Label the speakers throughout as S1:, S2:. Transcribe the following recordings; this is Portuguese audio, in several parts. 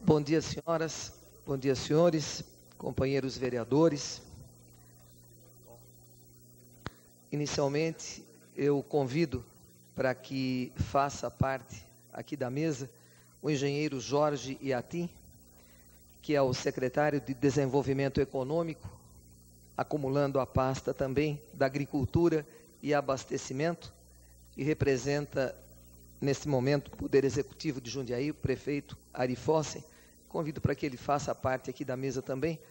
S1: Bom dia, senhoras, bom dia, senhores, companheiros vereadores. Inicialmente, eu convido para que faça parte aqui da mesa o engenheiro Jorge Iatim, que é o secretário de Desenvolvimento Econômico, acumulando a pasta também da Agricultura e Abastecimento, e representa, neste momento, o Poder Executivo de Jundiaí, o prefeito Ari Fossen. Convido para que ele faça parte aqui da mesa também.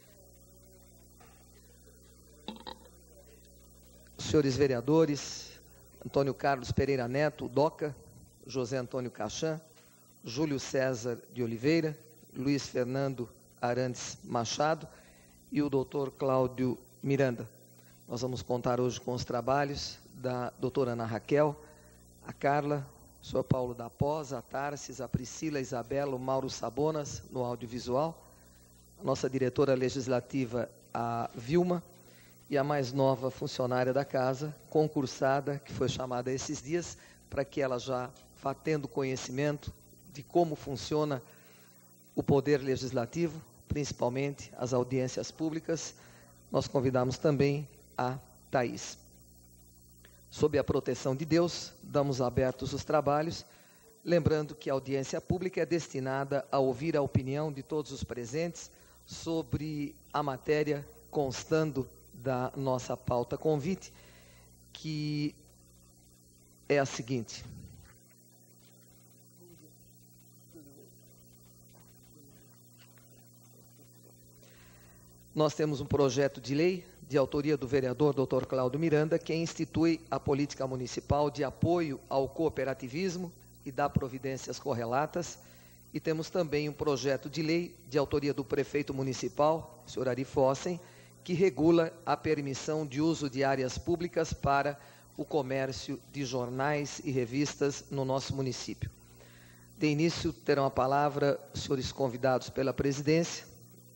S1: Os senhores vereadores, Antônio Carlos Pereira Neto, DOCA, José Antônio Cachan, Júlio César de Oliveira, Luiz Fernando Arantes Machado e o doutor Cláudio Miranda. Nós vamos contar hoje com os trabalhos da doutora Ana Raquel, a Carla, o senhor Paulo da Pós, a Tarsis, a Priscila, a Isabela, o Mauro Sabonas, no audiovisual, a nossa diretora legislativa, a Vilma, e a mais nova funcionária da casa, concursada, que foi chamada esses dias, para que ela já vá tendo conhecimento de como funciona o poder legislativo, principalmente as audiências públicas. Nós convidamos também a Thaís. Sob a proteção de Deus, damos abertos os trabalhos, lembrando que a audiência pública é destinada a ouvir a opinião de todos os presentes sobre a matéria constando da nossa pauta convite, que é a seguinte. Nós temos um projeto de lei de autoria do vereador Dr. Cláudio Miranda, que institui a política municipal de apoio ao cooperativismo e dá providências correlatas. E temos também um projeto de lei de autoria do prefeito municipal, o senhor Ari Fossen, que regula a permissão de uso de áreas públicas para o comércio de jornais e revistas no nosso município. De início, terão a palavra os senhores convidados pela presidência,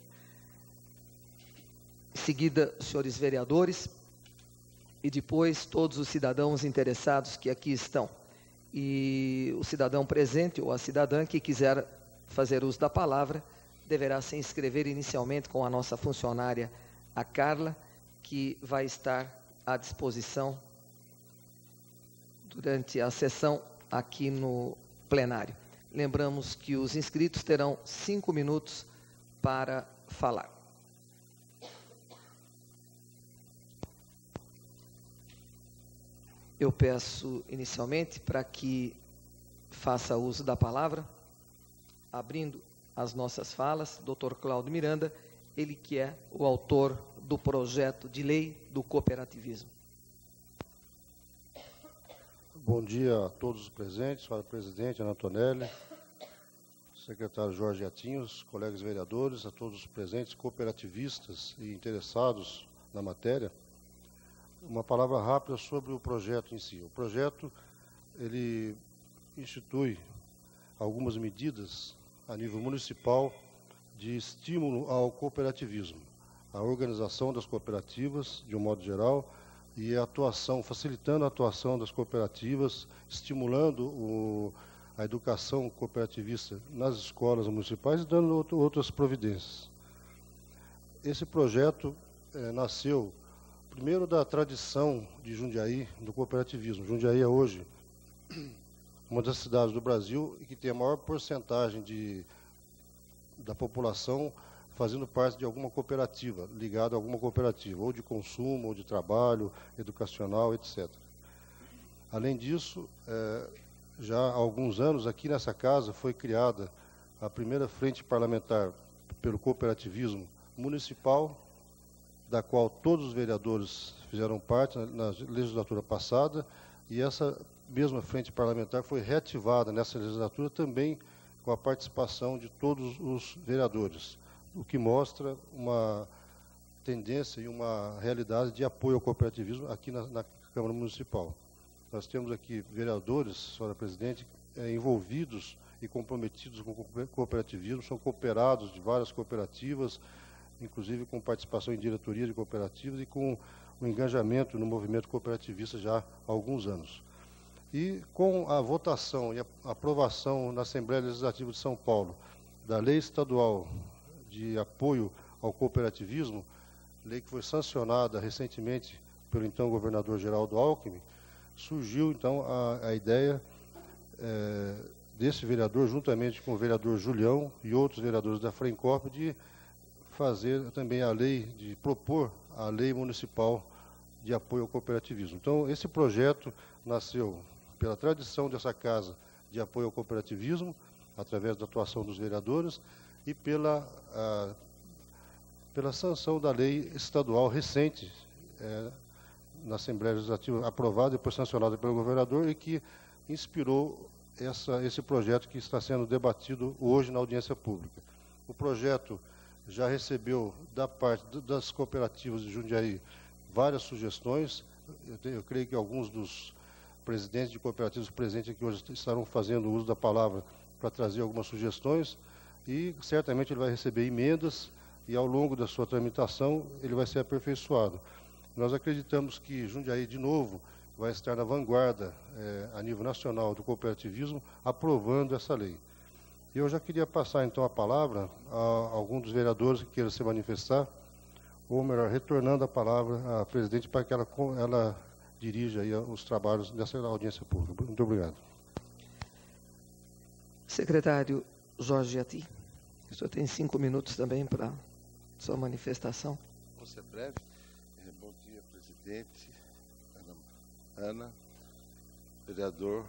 S1: em seguida, os senhores vereadores, e depois todos os cidadãos interessados que aqui estão. E o cidadão presente ou a cidadã que quiser fazer uso da palavra, deverá se inscrever inicialmente com a nossa funcionária, a Carla, que vai estar à disposição durante a sessão aqui no plenário. Lembramos que os inscritos terão 5 minutos para falar. Eu peço inicialmente para que faça uso da palavra, abrindo as nossas falas, Dr. Cláudio Miranda, ele que é o autor do projeto de lei do cooperativismo.
S2: Bom dia a todos os presentes, senhora presidente, Ana Antonelli, secretário Jorge Iatim, os colegas vereadores, a todos os presentes, cooperativistas e interessados na matéria. Uma palavra rápida sobre o projeto em si. O projeto, ele institui algumas medidas a nível municipal de estímulo ao cooperativismo, a organização das cooperativas, de um modo geral, e a atuação, facilitando a atuação das cooperativas, estimulando a educação cooperativista nas escolas municipais e dando outras providências. Esse projeto nasceu primeiro da tradição de Jundiaí, do cooperativismo. Jundiaí é hoje uma das cidades do Brasil que tem a maior porcentagem da população fazendo parte de alguma cooperativa, ligada a alguma cooperativa, ou de consumo, ou de trabalho, educacional, etc. Além disso, já há alguns anos, aqui nessa casa, foi criada a primeira frente parlamentar pelo cooperativismo municipal, da qual todos os vereadores fizeram parte na legislatura passada, e essa mesma frente parlamentar foi reativada nessa legislatura também com a participação de todos os vereadores, o que mostra uma tendência e uma realidade de apoio ao cooperativismo aqui na Câmara Municipal. Nós temos aqui vereadores, senhora presidente, envolvidos e comprometidos com o cooperativismo, são cooperados de várias cooperativas, inclusive com participação em diretoria de cooperativas e com o engajamento no movimento cooperativista já há alguns anos. E com a votação e a aprovação na Assembleia Legislativa de São Paulo da Lei Estadual de Apoio ao Cooperativismo, lei que foi sancionada recentemente pelo então governador Geraldo Alckmin, surgiu então a ideia desse vereador, juntamente com o vereador Julião e outros vereadores da Frencorp, de fazer também a lei, de propor a lei municipal de apoio ao cooperativismo. Então, esse projeto nasceu pela tradição dessa casa de apoio ao cooperativismo, através da atuação dos vereadores, e pela sanção da lei estadual recente, na Assembleia Legislativa, aprovada e depois sancionada pelo governador, e que inspirou esse projeto que está sendo debatido hoje na audiência pública. O projeto já recebeu, da parte das cooperativas de Jundiaí, várias sugestões. Eu creio que alguns dos presidentes de cooperativas presentes aqui hoje estarão fazendo uso da palavra para trazer algumas sugestões, e certamente ele vai receber emendas, e ao longo da sua tramitação ele vai ser aperfeiçoado. Nós acreditamos que Jundiaí, de novo, vai estar na vanguarda a nível nacional do cooperativismo, aprovando essa lei. Eu já queria passar, então, a palavra a algum dos vereadores que queiram se manifestar, ou melhor, retornando a palavra à presidente para que ela dirija aí os trabalhos dessa audiência pública. Muito obrigado.
S1: Secretário Jorge Ati, o senhor tem 5 minutos também para sua manifestação.
S3: Vou ser breve. Bom dia, presidente, Ana, vereador,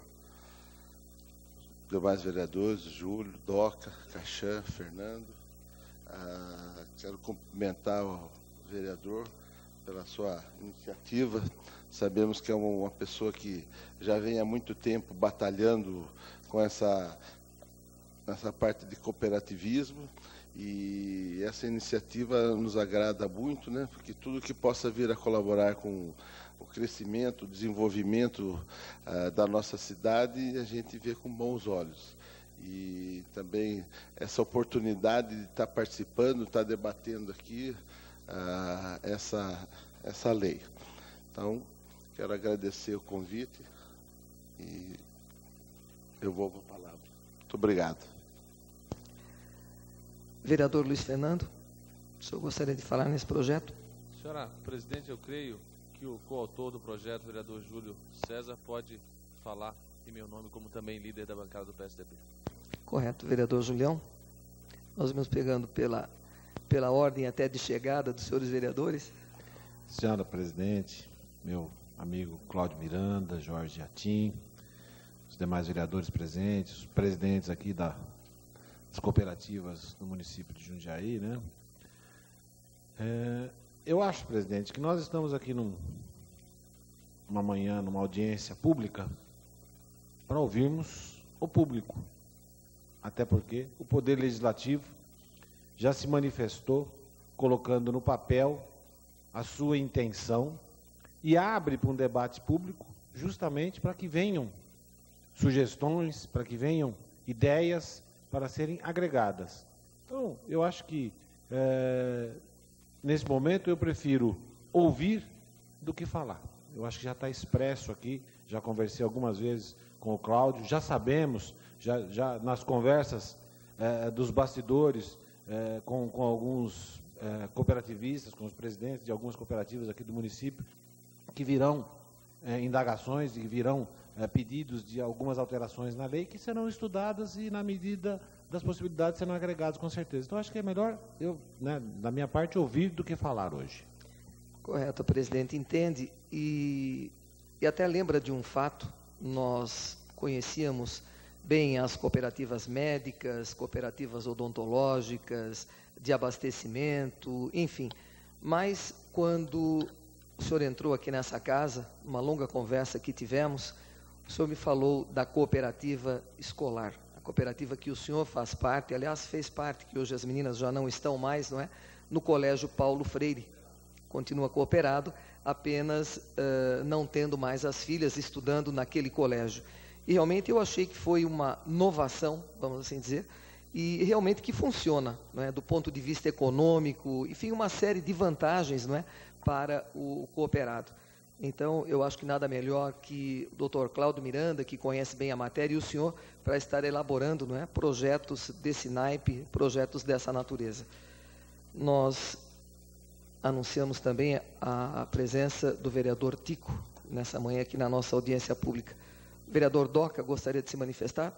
S3: demais vereadores, Júlio, Doca, Caxã, Fernando. Quero cumprimentar o vereador pela sua iniciativa. Sabemos que é uma pessoa que já vem há muito tempo batalhando com essa parte de cooperativismo, e essa iniciativa nos agrada muito, né? Porque tudo que possa vir a colaborar com o crescimento, o desenvolvimento da nossa cidade, a gente vê com bons olhos. E também essa oportunidade de estar participando, estar debatendo aqui essa lei. Então, quero agradecer o convite e eu vou com a palavra. Muito obrigado.
S1: Vereador Luiz Fernando, o senhor gostaria de falar nesse projeto?
S4: Senhora presidente, eu creio que o coautor do projeto, o vereador Júlio César, pode falar em meu nome, como também líder da bancada do PSDB.
S1: Correto, vereador Julião. Nós vamos pegando pela ordem até de chegada dos senhores vereadores.
S5: Senhora presidente, meu amigo Cláudio Miranda, Jorge Atim, os demais vereadores presentes, os presidentes aqui das cooperativas do município de Jundiaí, né? Eu acho, presidente, que nós estamos aqui numa manhã, numa audiência pública, para ouvirmos o público. Até porque o Poder Legislativo já se manifestou, colocando no papel a sua intenção, e abre para um debate público justamente para que venham sugestões, para que venham ideias para serem agregadas. Então, eu acho que, nesse momento, eu prefiro ouvir do que falar. Eu acho que já está expresso aqui, já conversei algumas vezes com o Cláudio, já sabemos, já nas conversas dos bastidores, com alguns cooperativistas, com os presidentes de algumas cooperativas aqui do município, que virão indagações e virão pedidos de algumas alterações na lei, que serão estudadas e, na medida das possibilidades, serão agregados com certeza. Então, acho que é melhor eu, da minha parte, ouvir do que falar hoje.
S1: Correto, presidente. Entende e até lembra de um fato. Nós conhecíamos bem as cooperativas médicas, cooperativas odontológicas, de abastecimento, enfim. Mas, quando o senhor entrou aqui nessa casa, uma longa conversa que tivemos, o senhor me falou da cooperativa escolar, a cooperativa que o senhor faz parte, aliás, fez parte, que hoje as meninas já não estão mais, não é? No Colégio Paulo Freire. Continua cooperado, apenas não tendo mais as filhas estudando naquele colégio. E realmente eu achei que foi uma inovação, vamos assim dizer, e realmente que funciona, não é? Do ponto de vista econômico, enfim, uma série de vantagens, não é? Para o cooperado. Então, eu acho que nada melhor que o Dr. Cláudio Miranda, que conhece bem a matéria, e o senhor, para estar elaborando, não é, projetos desse naipe, projetos dessa natureza. Nós anunciamos também a presença do vereador Tico, nessa manhã aqui na nossa audiência pública. O vereador Doca gostaria de se manifestar?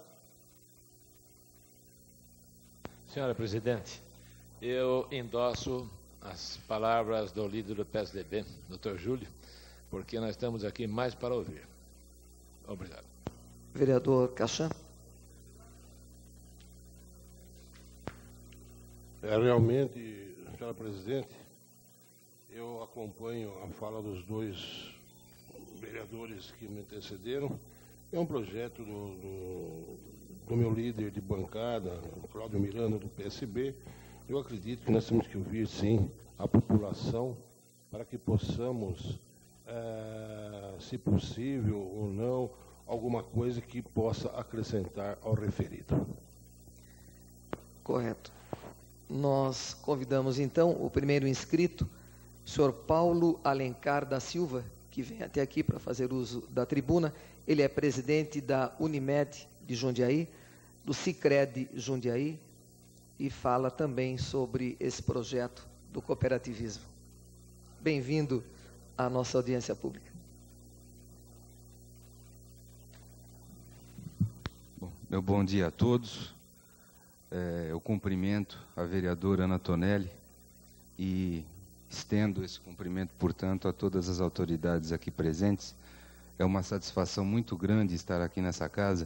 S6: Senhora Presidente, eu endosso as palavras do líder do PSDB, Dr. Júlio, porque nós estamos aqui mais para ouvir. Obrigado.
S1: Vereador Cachan.
S2: Realmente, senhora Presidente, eu acompanho a fala dos dois vereadores que me antecederam. É um projeto do meu líder de bancada, Cláudio Miranda, do PSB. Eu acredito que nós temos que ouvir, sim, a população para que possamos, se possível ou não, alguma coisa que possa acrescentar ao referido.
S1: Correto. Nós convidamos, então, o primeiro inscrito, o senhor Paulo Alencar da Silva, que vem até aqui para fazer uso da tribuna. Ele é presidente da Unimed de Jundiaí, do Sicredi Jundiaí, e fala também sobre esse projeto do cooperativismo. Bem-vindo à nossa audiência pública.
S7: Meu bom dia a todos. Eu cumprimento a vereadora Ana Tonelli e estendo esse cumprimento, portanto, a todas as autoridades aqui presentes. É uma satisfação muito grande estar aqui nessa casa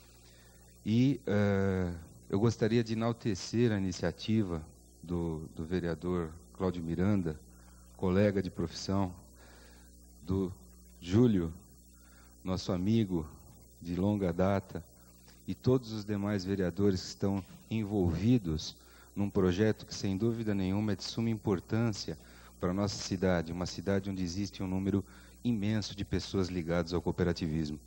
S7: e eu gostaria de enaltecer a iniciativa do vereador Cláudio Miranda, colega de profissão, do Júlio, nosso amigo de longa data, e todos os demais vereadores que estão envolvidos num projeto que, sem dúvida nenhuma, é de suma importância para a nossa cidade, uma cidade onde existe um número imenso de pessoas ligadas ao cooperativismo.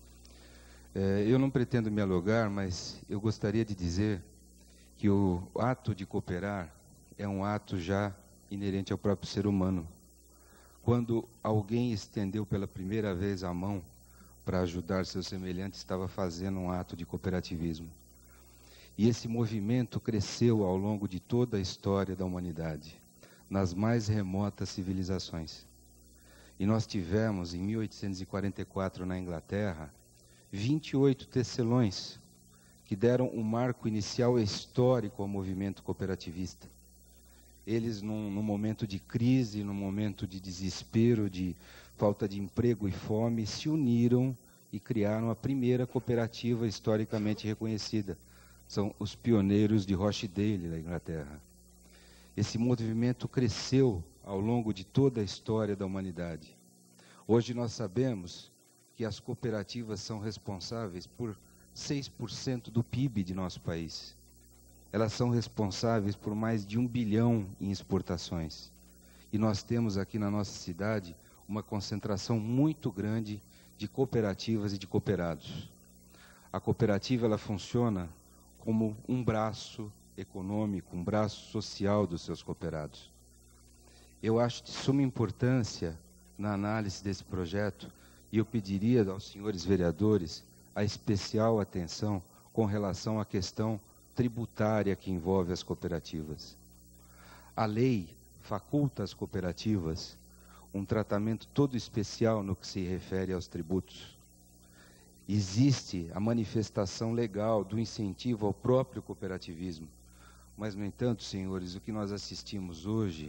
S7: Eu não pretendo me alongar, mas eu gostaria de dizer que o ato de cooperar é um ato já inerente ao próprio ser humano. Quando alguém estendeu pela primeira vez a mão para ajudar seu semelhante, estava fazendo um ato de cooperativismo. E esse movimento cresceu ao longo de toda a história da humanidade, nas mais remotas civilizações. E nós tivemos, em 1844, na Inglaterra, 28 tecelões, que deram um marco inicial histórico ao movimento cooperativista. Eles, num momento de crise, num momento de desespero, de falta de emprego e fome, se uniram e criaram a primeira cooperativa historicamente reconhecida. São os pioneiros de Rochdale, da Inglaterra. Esse movimento cresceu ao longo de toda a história da humanidade. Hoje nós sabemos que as cooperativas são responsáveis por 6% do PIB de nosso país. Elas são responsáveis por mais de 1 bilhão em exportações. E nós temos aqui na nossa cidade uma concentração muito grande de cooperativas e de cooperados. A cooperativa, ela funciona como um braço econômico, um braço social dos seus cooperados. Eu acho de suma importância na análise desse projeto, e eu pediria aos senhores vereadores a especial atenção com relação à questão tributária que envolve as cooperativas. A lei faculta às cooperativas um tratamento todo especial no que se refere aos tributos. Existe a manifestação legal do incentivo ao próprio cooperativismo, mas, no entanto, senhores, o que nós assistimos hoje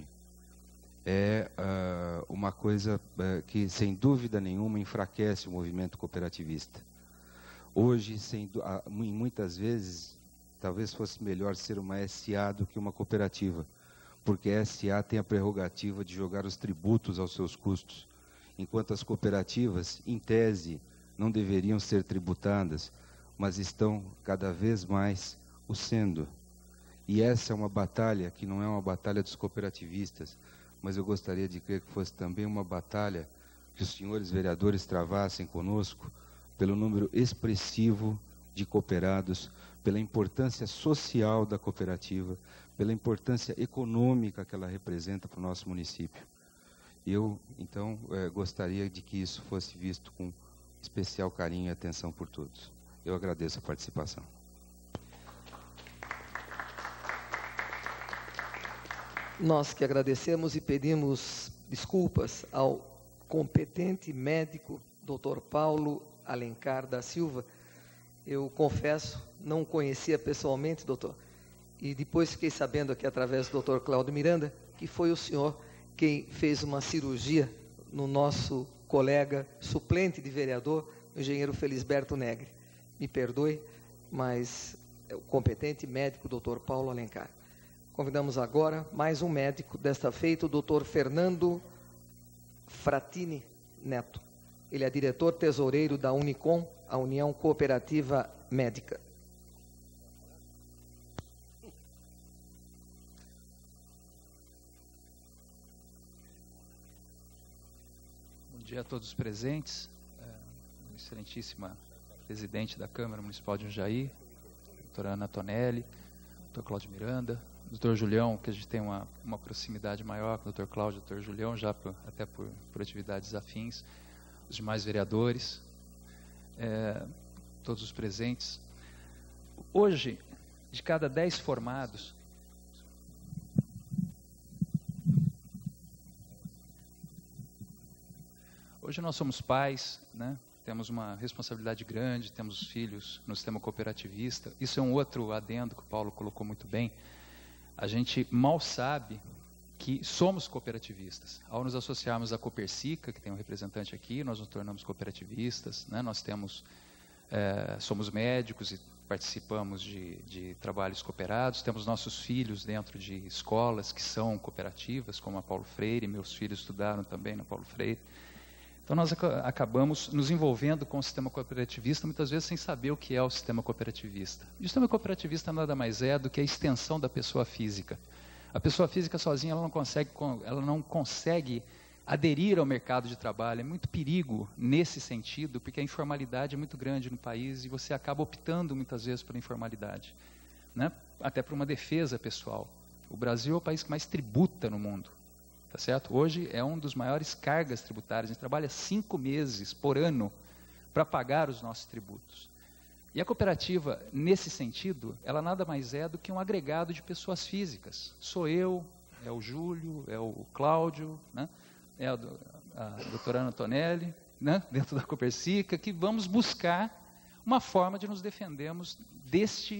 S7: é uma coisa que, sem dúvida nenhuma, enfraquece o movimento cooperativista. Hoje, muitas vezes, talvez fosse melhor ser uma SA do que uma cooperativa, porque a SA tem a prerrogativa de jogar os tributos aos seus custos, enquanto as cooperativas, em tese, não deveriam ser tributadas, mas estão cada vez mais o sendo. E essa é uma batalha que não é uma batalha dos cooperativistas, mas eu gostaria de crer que fosse também uma batalha que os senhores vereadores travassem conosco pelo número expressivo de cooperados, pela importância social da cooperativa, pela importância econômica que ela representa para o nosso município. Eu, então, gostaria de que isso fosse visto com especial carinho e atenção por todos. Eu agradeço a participação.
S1: Nós que agradecemos e pedimos desculpas ao competente médico Dr. Paulo Alencar da Silva. Eu confesso, não o conhecia pessoalmente, doutor, e depois fiquei sabendo aqui através do Dr. Cláudio Miranda que foi o senhor quem fez uma cirurgia no nosso colega suplente de vereador, o engenheiro Felisberto Negri. Me perdoe, mas é o competente médico Dr. Paulo Alencar. Convidamos agora mais um médico, desta feita o Dr. Fernando Fratini Neto. Ele é diretor tesoureiro da Unicom, a União Cooperativa Médica.
S8: Bom dia a todos os presentes, excelentíssima presidente da Câmara Municipal de Jundiaí, doutora Ana Tonelli, doutor Cláudio Miranda, doutor Julião, que a gente tem uma proximidade maior com o doutor Cláudio e o doutor Julião, já até por atividades afins, os demais vereadores, todos os presentes. Hoje, de cada 10 formados, hoje nós somos pais, né? Temos uma responsabilidade grande, temos filhos no sistema cooperativista. Isso é um outro adendo que o Paulo colocou muito bem. A gente mal sabe que somos cooperativistas. Ao nos associarmos à Copercica, que tem um representante aqui, nós nos tornamos cooperativistas, né? Nós somos médicos e participamos de trabalhos cooperados, temos nossos filhos dentro de escolas que são cooperativas, como a Paulo Freire, meus filhos estudaram também na Paulo Freire. Então nós acabamos nos envolvendo com o sistema cooperativista, muitas vezes sem saber o que é o sistema cooperativista. E o sistema cooperativista nada mais é do que a extensão da pessoa física. A pessoa física sozinha ela não consegue aderir ao mercado de trabalho. É muito perigo nesse sentido, porque a informalidade é muito grande no país e você acaba optando muitas vezes pela informalidade, né? Até por uma defesa pessoal. O Brasil é o país que mais tributa no mundo. Tá certo? Hoje é um dos maiores cargas tributárias. A gente trabalha 5 meses por ano para pagar os nossos tributos. E a cooperativa, nesse sentido, ela nada mais é do que um agregado de pessoas físicas. Sou eu, é o Júlio, é o Cláudio, né? É a doutora Ana Tonelli, né? Dentro da Copercica, que vamos buscar uma forma de nos defendermos deste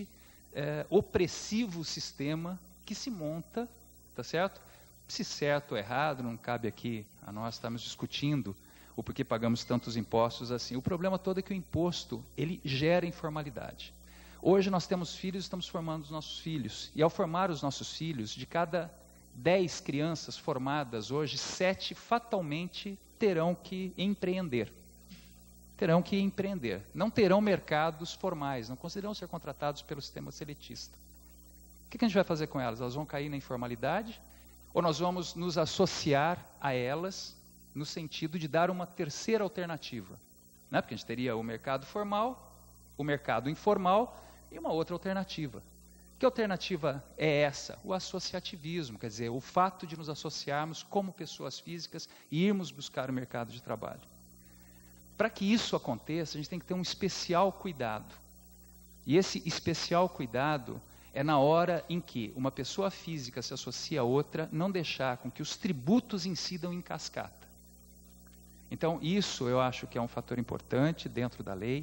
S8: opressivo sistema que se monta, tá certo? Se certo ou errado, não cabe aqui a nós estarmos discutindo o porquê pagamos tantos impostos assim. O problema todo é que o imposto, ele gera informalidade. Hoje nós temos filhos, estamos formando os nossos filhos. E ao formar os nossos filhos, de cada 10 crianças formadas hoje, 7 fatalmente terão que empreender. Terão que empreender. Não terão mercados formais, não conseguirão ser contratados pelo sistema seletista. O que a gente vai fazer com elas? Elas vão cair na informalidade? Ou nós vamos nos associar a elas no sentido de dar uma terceira alternativa, né? Porque a gente teria o mercado formal, o mercado informal e uma outra alternativa. Que alternativa é essa? O associativismo, quer dizer, o fato de nos associarmos como pessoas físicas e irmos buscar o mercado de trabalho. Para que isso aconteça, a gente tem que ter um especial cuidado. E esse especial cuidado é na hora em que uma pessoa física se associa a outra, não deixar com que os tributos incidam em cascata. Então, isso eu acho que é um fator importante dentro da lei,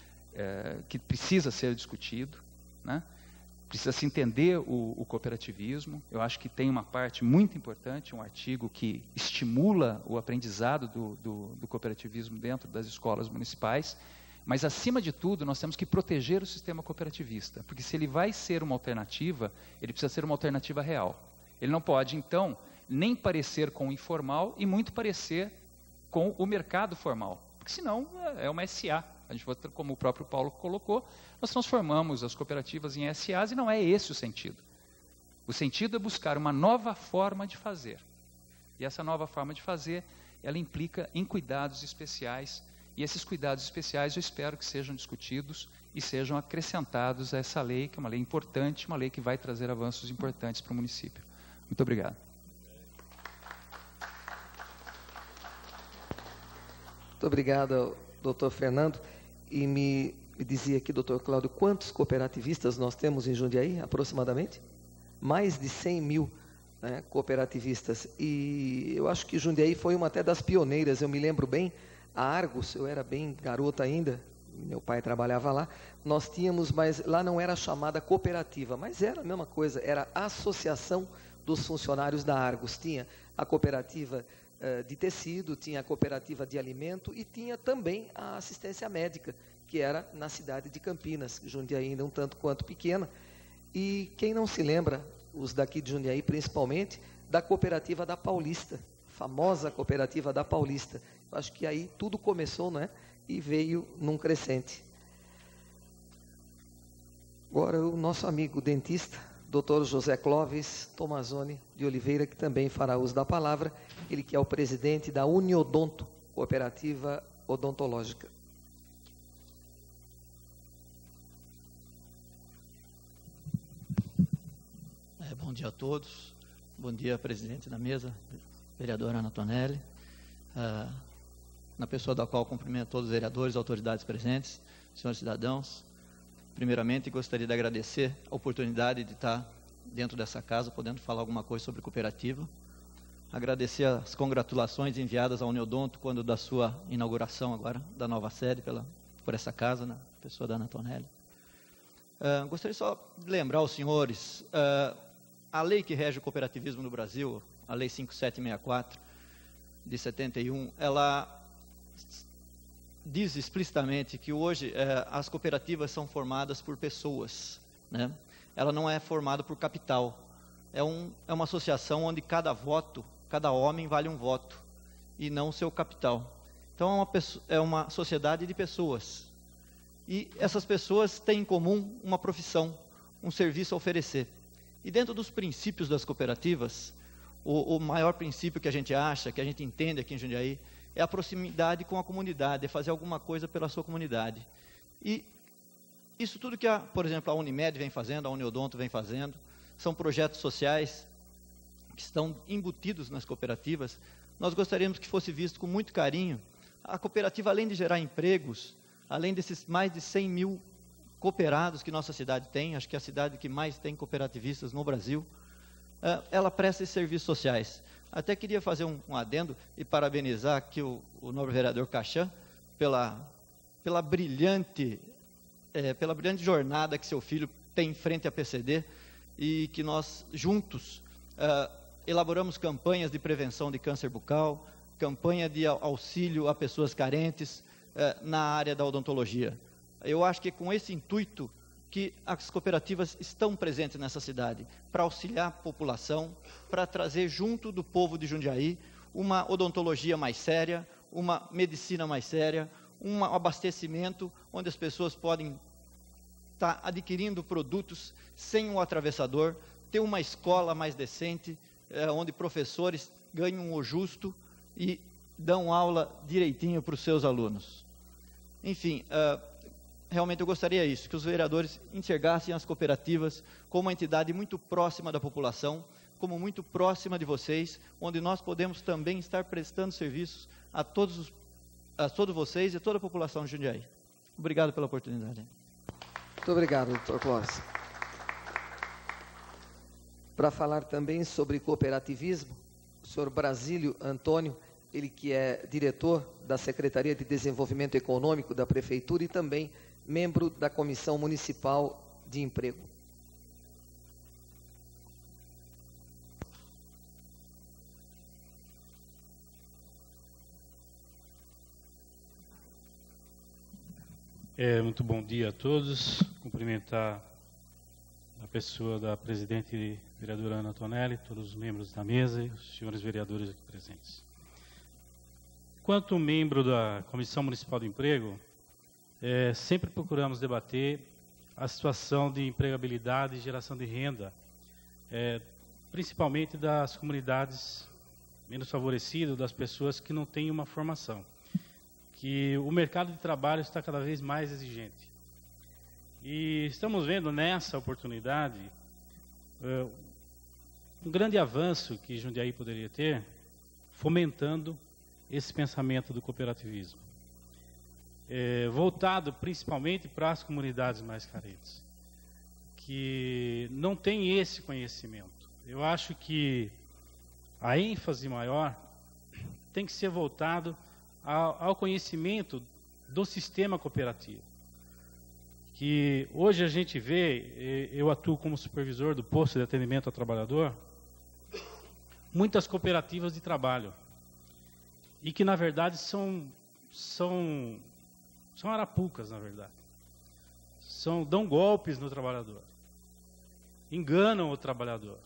S8: que precisa ser discutido, né? Precisa se entender o cooperativismo. Eu acho que tem uma parte muito importante, um artigo que estimula o aprendizado do cooperativismo dentro das escolas municipais. Mas, acima de tudo, nós temos que proteger o sistema cooperativista, porque se ele vai ser uma alternativa, ele precisa ser uma alternativa real. Ele não pode, então, nem parecer com o informal e muito parecer com o mercado formal, porque senão é uma SA. A gente, como o próprio Paulo colocou, nós transformamos as cooperativas em SAs e não é esse o sentido. O sentido é buscar uma nova forma de fazer. E essa nova forma de fazer, ela implica em cuidados especiais. E esses cuidados especiais eu espero que sejam discutidos e sejam acrescentados a essa lei, que é uma lei importante, uma lei que vai trazer avanços importantes para o município. Muito obrigado.
S1: Muito obrigado, doutor Fernando. E me dizia aqui, doutor Cláudio, quantos cooperativistas nós temos em Jundiaí, aproximadamente? Mais de 100 mil, né, cooperativistas. E eu acho que Jundiaí foi uma até das pioneiras. Eu me lembro bem, a Argos, eu era bem garota ainda, meu pai trabalhava lá, nós tínhamos, mas lá não era chamada cooperativa, mas era a mesma coisa, era a associação dos funcionários da Argos. Tinha a cooperativa de tecido, tinha a cooperativa de alimento e tinha também a assistência médica, que era na cidade de Campinas, Jundiaí ainda um tanto quanto pequena. E quem não se lembra, os daqui de Jundiaí principalmente, da cooperativa da Paulista, famosa cooperativa da Paulista. Eu acho que aí tudo começou, né, e veio num crescente. Agora o nosso amigo dentista, Dr. José Clóvis Tomazoni de Oliveira, que também fará uso da palavra, ele que é o presidente da Uniodonto, Cooperativa Odontológica.
S9: Bom dia a todos. Bom dia, presidente da mesa, vereadora Ana Tonelli, na pessoa da qual cumprimento todos os vereadores, autoridades presentes, senhores cidadãos. Primeiramente, gostaria de agradecer a oportunidade de estar dentro dessa casa, podendo falar alguma coisa sobre cooperativa. Agradecer as congratulações enviadas à Uniodonto quando da sua inauguração agora, da nova sede, por essa casa, na pessoa da Ana Tonelli. Gostaria só de lembrar aos senhores, a lei que rege o cooperativismo no Brasil, a Lei 5764, de 71, ela diz explicitamente que hoje as cooperativas são formadas por pessoas, né? Ela não é formada por capital. É uma associação onde cada voto, cada homem vale um voto, e não o seu capital. Então é uma sociedade de pessoas. E essas pessoas têm em comum uma profissão, um serviço a oferecer. E dentro dos princípios das cooperativas, o maior princípio que a gente acha, que a gente entende aqui em Jundiaí, é a proximidade com a comunidade, é fazer alguma coisa pela sua comunidade. E isso tudo que, por exemplo, a Unimed vem fazendo, a Uniodonto vem fazendo, são projetos sociais que estão embutidos nas cooperativas. Nós gostaríamos que fosse visto com muito carinho. A cooperativa, além de gerar empregos, além desses mais de 100 mil cooperados que nossa cidade tem, acho que é a cidade que mais tem cooperativistas no Brasil, ela presta esses serviços sociais. Até queria fazer um adendo e parabenizar aqui o nobre vereador Cachan pela brilhante jornada que seu filho tem em frente à PCD, e que nós juntos elaboramos campanhas de prevenção de câncer bucal, campanha de auxílio a pessoas carentes na área da odontologia. Eu acho que é com esse intuito que as cooperativas estão presentes nessa cidade, para auxiliar a população, para trazer junto do povo de Jundiaí uma odontologia mais séria, uma medicina mais séria, um abastecimento onde as pessoas podem estar adquirindo produtos sem o atravessador, ter uma escola mais decente, onde professores ganham o justo e dão aula direitinho para os seus alunos. Enfim, realmente eu gostaria que os vereadores enxergassem as cooperativas como uma entidade muito próxima da população, como muito próxima de vocês, onde nós podemos também estar prestando serviços a todos vocês e a toda a população de Jundiaí. Obrigado pela oportunidade.
S1: Muito obrigado, doutor Clóvis. Para falar também sobre cooperativismo, o senhor Brasílio Antônio, ele que é diretor da Secretaria de Desenvolvimento Econômico da Prefeitura e também membro da Comissão Municipal de Emprego.
S10: Muito bom dia a todos. Cumprimentar a pessoa da presidente vereadora Ana Tonelli, todos os membros da mesa e os senhores vereadores aqui presentes. Enquanto membro da Comissão Municipal de Emprego, sempre procuramos debater a situação de empregabilidade e geração de renda, principalmente das comunidades menos favorecidas, das pessoas que não têm uma formação, que o mercado de trabalho está cada vez mais exigente. E estamos vendo nessa oportunidade um grande avanço que Jundiaí poderia ter, fomentando esse pensamento do cooperativismo. voltado principalmente para as comunidades mais carentes, que não têm esse conhecimento. Eu acho que a ênfase maior tem que ser voltado ao conhecimento do sistema cooperativo. Que hoje a gente vê, eu atuo como supervisor do posto de atendimento ao trabalhador, muitas cooperativas de trabalho, e que na verdade são arapucas, na verdade. Dão golpes no trabalhador, enganam o trabalhador,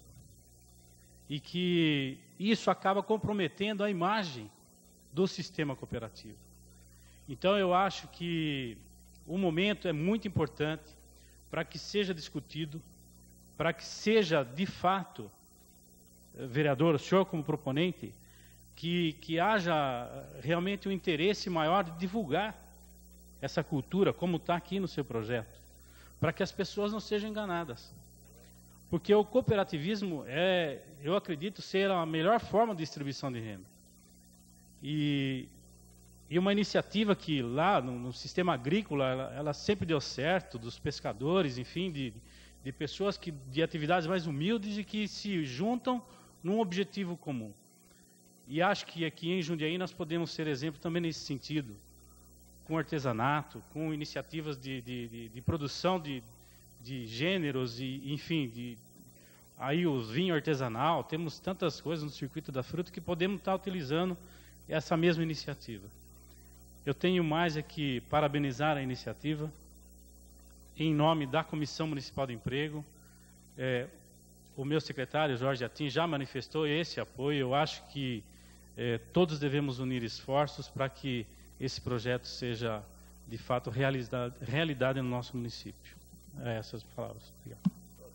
S10: e que isso acaba comprometendo a imagem do sistema cooperativo. Então eu acho que o momento é muito importante para que seja discutido, para que seja de fato, vereador, o senhor como proponente, que haja realmente um interesse maior de divulgar essa cultura, como está aqui no seu projeto, para que as pessoas não sejam enganadas. Porque o cooperativismo eu acredito, ser a melhor forma de distribuição de renda. E uma iniciativa que lá no sistema agrícola, ela sempre deu certo, dos pescadores, enfim, de pessoas de atividades mais humildes e que se juntam num objetivo comum. E acho que aqui em Jundiaí nós podemos ser exemplo também nesse sentido, com artesanato, com iniciativas de produção de gêneros, e enfim, aí o vinho artesanal, temos tantas coisas no circuito da fruta que podemos estar utilizando essa mesma iniciativa. Eu tenho mais que parabenizar a iniciativa, em nome da Comissão Municipal de Emprego. O meu secretário, Jorge Atim, já manifestou esse apoio. Eu acho que todos devemos unir esforços para que esse projeto seja, de fato, realidade no nosso município. Essas palavras. Obrigado.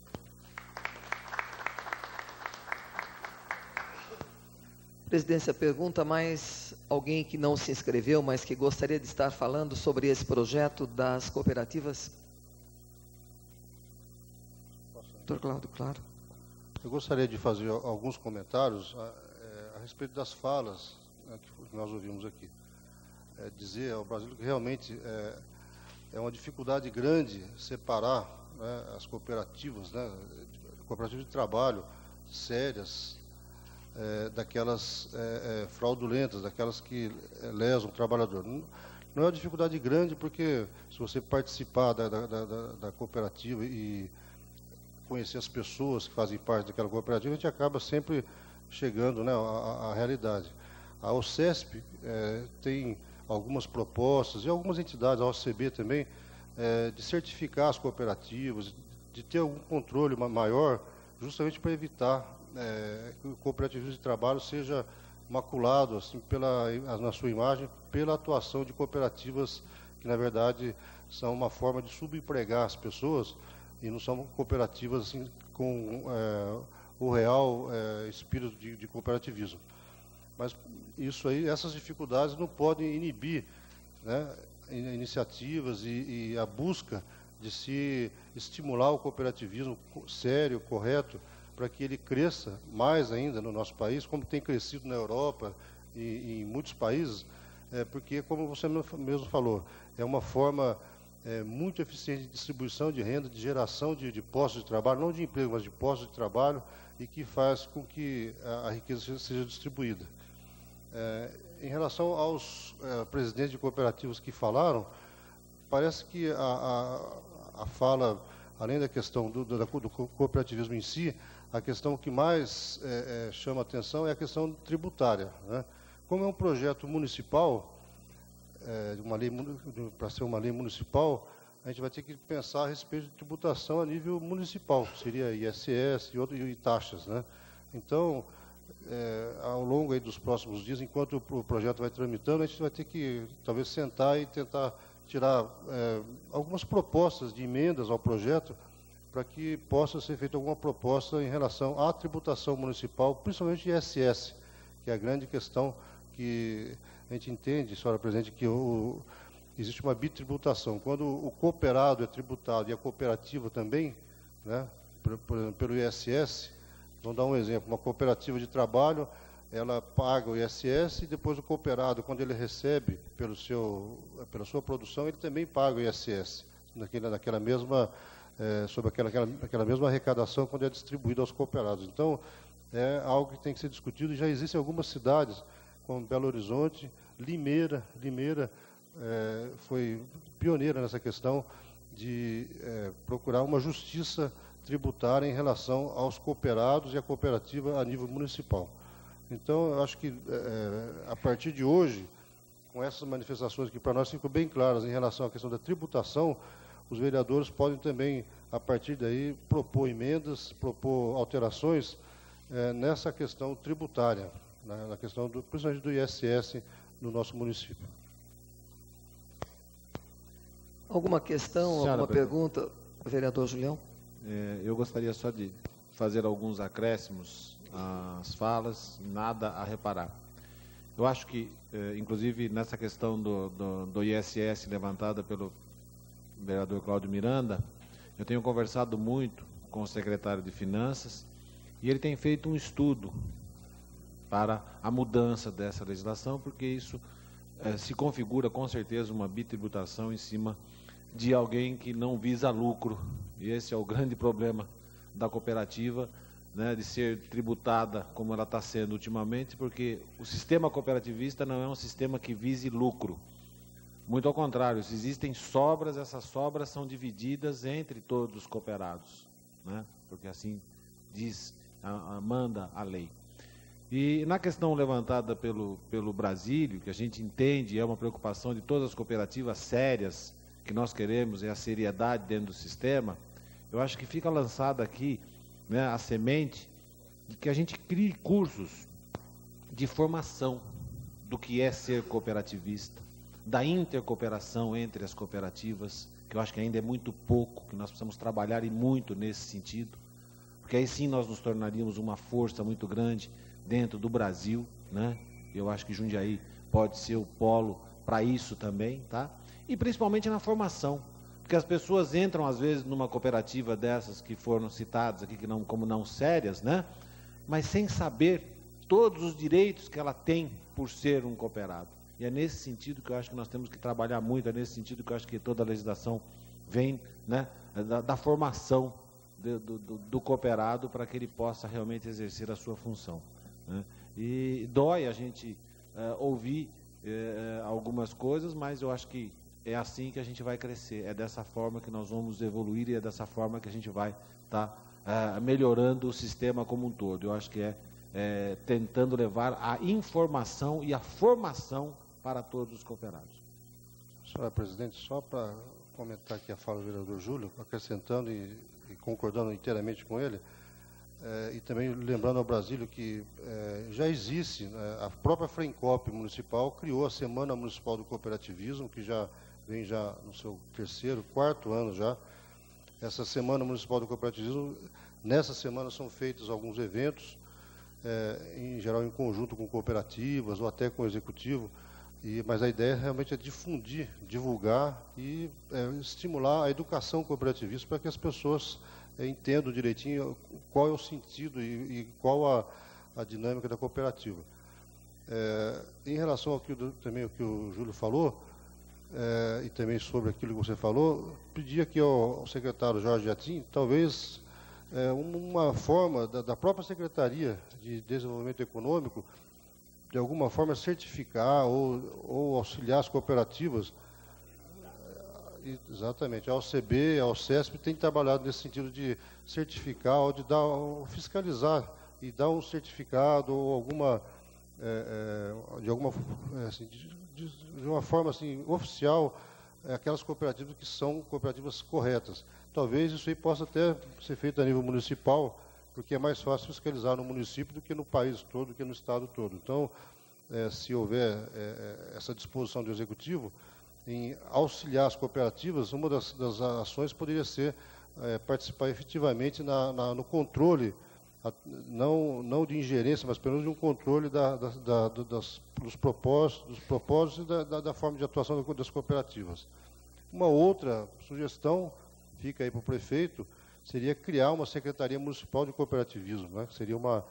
S1: Presidência, pergunta mais alguém que não se inscreveu, mas que gostaria de estar falando sobre esse projeto das cooperativas? Doutor Cláudio, claro.
S2: Eu gostaria de fazer alguns comentários a respeito das falas que nós ouvimos aqui. Dizer ao Brasil que realmente é uma dificuldade grande separar, né, as cooperativas, né, cooperativas de trabalho sérias, daquelas fraudulentas, daquelas que lesam o trabalhador. Não é uma dificuldade grande, porque se você participar da cooperativa e conhecer as pessoas que fazem parte daquela cooperativa, a gente acaba sempre chegando, né, à realidade. A OCESP tem algumas propostas, e algumas entidades, a OCB também, de certificar as cooperativas, de ter algum controle maior, justamente para evitar que o cooperativismo de trabalho seja maculado assim, na sua imagem pela atuação de cooperativas que, na verdade, são uma forma de subempregar as pessoas e não são cooperativas assim, com o real espírito de cooperativismo. Mas isso aí, essas dificuldades não podem inibir, né, iniciativas e a busca de se estimular o cooperativismo sério, correto, para que ele cresça mais ainda no nosso país, como tem crescido na Europa e em muitos países, porque, como você mesmo falou, é uma forma muito eficiente de distribuição de renda, de geração de postos de trabalho, não de emprego, mas de postos de trabalho, e que faz com que a riqueza seja distribuída. Em relação aos presidentes de cooperativas que falaram, parece que a fala, além da questão do cooperativismo em si, a questão que mais chama atenção é a questão tributária, né? Como é um projeto municipal, para ser uma lei municipal, a gente vai ter que pensar a respeito de tributação a nível municipal, que seria ISS e taxas, né? Então, ao longo aí dos próximos dias, enquanto o projeto vai tramitando, a gente vai ter que, talvez, sentar e tentar tirar algumas propostas de emendas ao projeto, para que possa ser feita alguma proposta em relação à tributação municipal, principalmente ISS, que é a grande questão que a gente entende, senhora presidente, que existe uma bitributação. Quando o cooperado é tributado e a cooperativa também, né, pelo ISS, vamos dar um exemplo, uma cooperativa de trabalho, ela paga o ISS e depois o cooperado, quando ele recebe pela sua produção, ele também paga o ISS, sobre aquela mesma arrecadação quando é distribuído aos cooperados. Então, é algo que tem que ser discutido, e já existem algumas cidades, como Belo Horizonte, Limeira foi pioneira nessa questão de procurar uma justiça tributária em relação aos cooperados e a cooperativa a nível municipal. Então, eu acho que, a partir de hoje, com essas manifestações que para nós ficam bem claras em relação à questão da tributação, os vereadores podem também, a partir daí, propor emendas, propor alterações nessa questão tributária, na questão, principalmente do ISS no nosso município.
S1: Alguma questão, alguma pergunta, vereador Julião?
S5: Eu gostaria só de fazer alguns acréscimos às falas, nada a reparar. Eu acho que, inclusive, nessa questão do ISS levantada pelo vereador Cláudio Miranda, eu tenho conversado muito com o secretário de Finanças e ele tem feito um estudo para a mudança dessa legislação, porque isso se configura com certeza uma bitributação em cima de alguém que não visa lucro. E esse é o grande problema da cooperativa, né, de ser tributada como ela está sendo ultimamente, porque o sistema cooperativista não é um sistema que vise lucro. Muito ao contrário, se existem sobras, essas sobras são divididas entre todos os cooperados, né, porque assim manda a lei. E na questão levantada pelo Brasílio, que a gente entende, é uma preocupação de todas as cooperativas sérias, que nós queremos é a seriedade dentro do sistema, eu acho que fica lançada aqui, né, a semente de que a gente crie cursos de formação do que é ser cooperativista, da intercooperação entre as cooperativas, que eu acho que ainda é muito pouco, que nós precisamos trabalhar e muito nesse sentido, porque aí sim nós nos tornaríamos uma força muito grande dentro do Brasil, né? Eu acho que Jundiaí pode ser o polo para isso também, tá? E principalmente na formação, porque as pessoas entram às vezes numa cooperativa dessas que foram citadas aqui como não sérias, né? Mas sem saber todos os direitos que ela tem por ser um cooperado. E é nesse sentido que eu acho que nós temos que trabalhar muito, é nesse sentido que eu acho que toda a legislação vem, né, da formação do cooperado para que ele possa realmente exercer a sua função, né? E dói a gente ouvir algumas coisas, mas eu acho que é assim que a gente vai crescer, é dessa forma que nós vamos evoluir e é dessa forma que a gente vai estar melhorando o sistema como um todo. Eu acho que tentando levar a informação e a formação para todos os cooperados.
S2: Senhora presidente, só para comentar aqui a fala do vereador Júlio, acrescentando e concordando inteiramente com ele, e também lembrando ao Brasílio que já existe, né, a própria Frencop municipal criou a Semana Municipal do Cooperativismo, que já vem no seu quarto ano já. Essa Semana Municipal do Cooperativismo, nessa semana são feitos alguns eventos, em geral em conjunto com cooperativas ou até com o executivo, mas a ideia realmente é difundir, divulgar e estimular a educação cooperativista para que as pessoas entendam direitinho qual é o sentido e qual a dinâmica da cooperativa. Em relação ao que o Júlio falou, e também sobre aquilo que você falou, pedi aqui ao secretário Jorge Yatin, talvez uma forma da própria Secretaria de Desenvolvimento Econômico, de alguma forma certificar ou auxiliar as cooperativas. Exatamente, a OCB, a OCESP tem trabalhado nesse sentido de certificar ou de fiscalizar e dar um certificado ou de uma forma assim, oficial, aquelas cooperativas que são cooperativas corretas. Talvez isso aí possa até ser feito a nível municipal, porque é mais fácil fiscalizar no município do que no país todo, do que no estado todo. Então, se houver essa disposição do Executivo em auxiliar as cooperativas, uma das ações poderia ser participar efetivamente no controle, não de ingerência, mas pelo menos de um controle dos propósitos e da forma de atuação das cooperativas. Uma outra sugestão, fica aí para o prefeito, seria criar uma Secretaria Municipal de Cooperativismo, né? Seria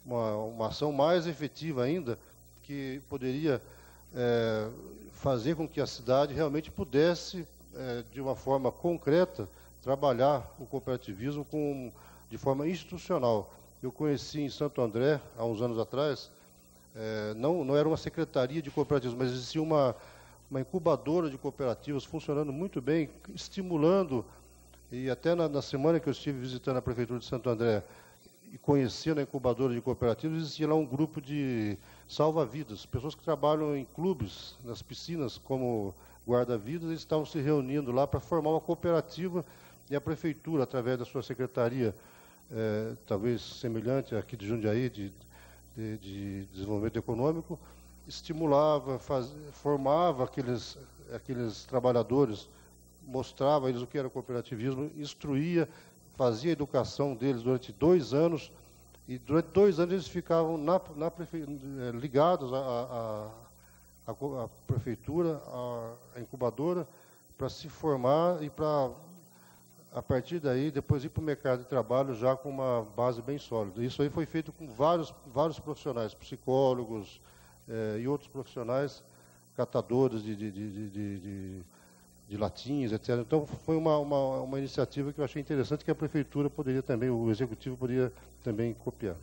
S2: uma ação mais efetiva ainda, que poderia fazer com que a cidade realmente pudesse, de uma forma concreta, trabalhar o cooperativismo de forma institucional. Eu conheci em Santo André, há uns anos atrás, não era uma secretaria de cooperativas, mas existia uma incubadora de cooperativas funcionando muito bem, estimulando, e até na semana que eu estive visitando a Prefeitura de Santo André e conhecendo a incubadora de cooperativas, existia lá um grupo de salva-vidas, pessoas que trabalham em clubes, nas piscinas, como guarda-vidas, eles estavam se reunindo lá para formar uma cooperativa, e a Prefeitura, através da sua secretaria, talvez semelhante aqui de Jundiaí, de Desenvolvimento Econômico, estimulava, formava aqueles trabalhadores, mostrava a eles o que era cooperativismo, instruía, fazia a educação deles durante 2 anos, e durante 2 anos eles ficavam ligados à prefeitura, à incubadora, para se formar e para, a partir daí, depois ir para o mercado de trabalho já com uma base bem sólida. Isso aí foi feito com vários profissionais, psicólogos e outros profissionais, catadores de latinhas, etc. Então, foi uma iniciativa que eu achei interessante, que a prefeitura poderia também, o executivo poderia também copiar.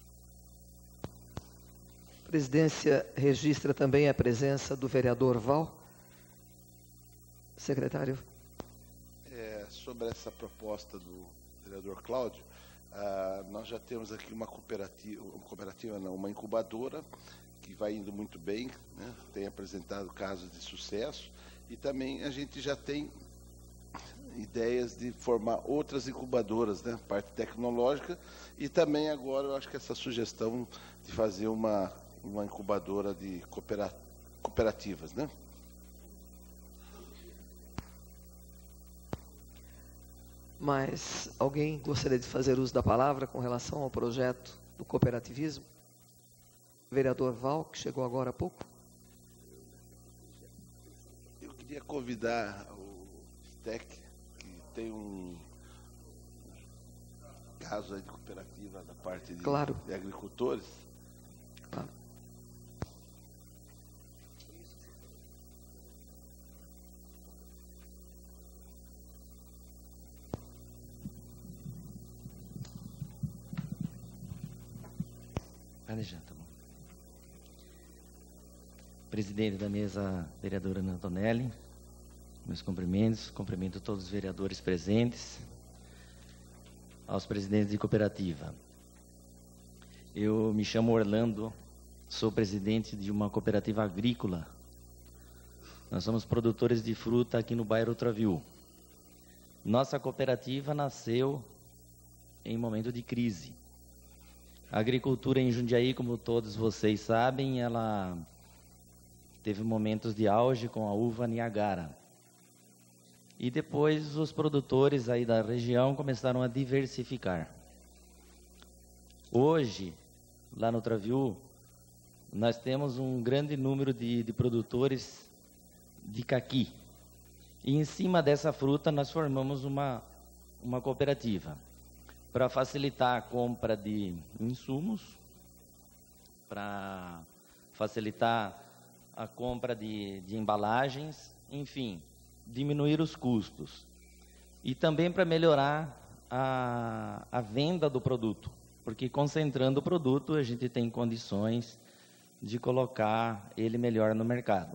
S1: A presidência registra também a presença do vereador Val. Secretário.
S3: Sobre essa proposta do vereador Cláudio, nós já temos aqui uma incubadora que vai indo muito bem, né? Tem apresentado casos de sucesso, e também a gente já tem ideias de formar outras incubadoras, né? Parte tecnológica, e também agora eu acho que essa sugestão de fazer uma incubadora de cooperativas, né?
S1: Mas alguém gostaria de fazer uso da palavra com relação ao projeto do cooperativismo? Vereador Val, que chegou agora há pouco.
S3: Eu queria convidar o STEC, que tem um caso aí de cooperativa da parte de,
S1: claro,
S3: de agricultores.
S1: Claro.
S11: Tá bom. Presidente da mesa, vereadora Ana Antonelli, meus cumprimentos, cumprimento a todos os vereadores presentes, aos presidentes de cooperativa. Eu me chamo Orlando, sou presidente de uma cooperativa agrícola. Nós somos produtores de fruta aqui no bairro Ultraviu. Nossa cooperativa nasceu em momento de crise. A agricultura em Jundiaí, como todos vocês sabem, ela teve momentos de auge com a uva Niagara. E depois os produtores aí da região começaram a diversificar. Hoje, lá no Ultraviu, nós temos um grande número de produtores de caqui. E em cima dessa fruta nós formamos uma cooperativa, para facilitar a compra de insumos, para facilitar a compra de embalagens, enfim, diminuir os custos. E também para melhorar a venda do produto, porque concentrando o produto a gente tem condições de colocar ele melhor no mercado.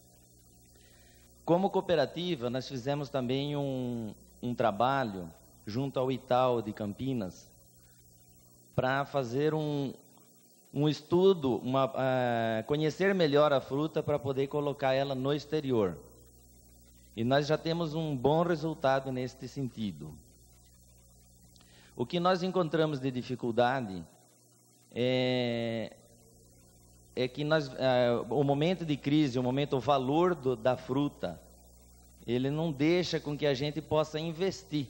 S11: Como cooperativa, nós fizemos também um trabalho junto ao Itaú de Campinas, para fazer um estudo, conhecer melhor a fruta para poder colocar ela no exterior. E nós já temos um bom resultado neste sentido. O que nós encontramos de dificuldade é que o momento de crise, o valor da fruta, ele não deixa com que a gente possa investir.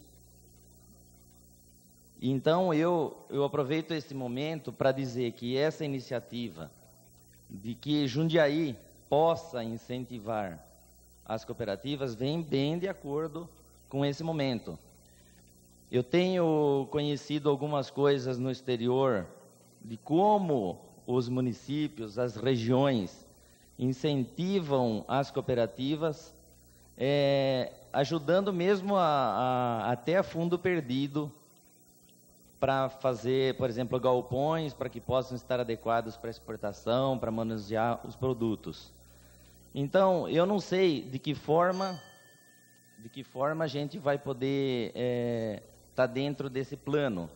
S11: Então, eu aproveito esse momento para dizer que essa iniciativa de que Jundiaí possa incentivar as cooperativas vem bem de acordo com esse momento. Eu tenho conhecido algumas coisas no exterior de como os municípios, as regiões, incentivam as cooperativas, ajudando mesmo até a fundo perdido para fazer, por exemplo, galpões, para que possam estar adequados para exportação, para manusear os produtos. Então, eu não sei de que forma a gente vai poder estar dentro desse plano.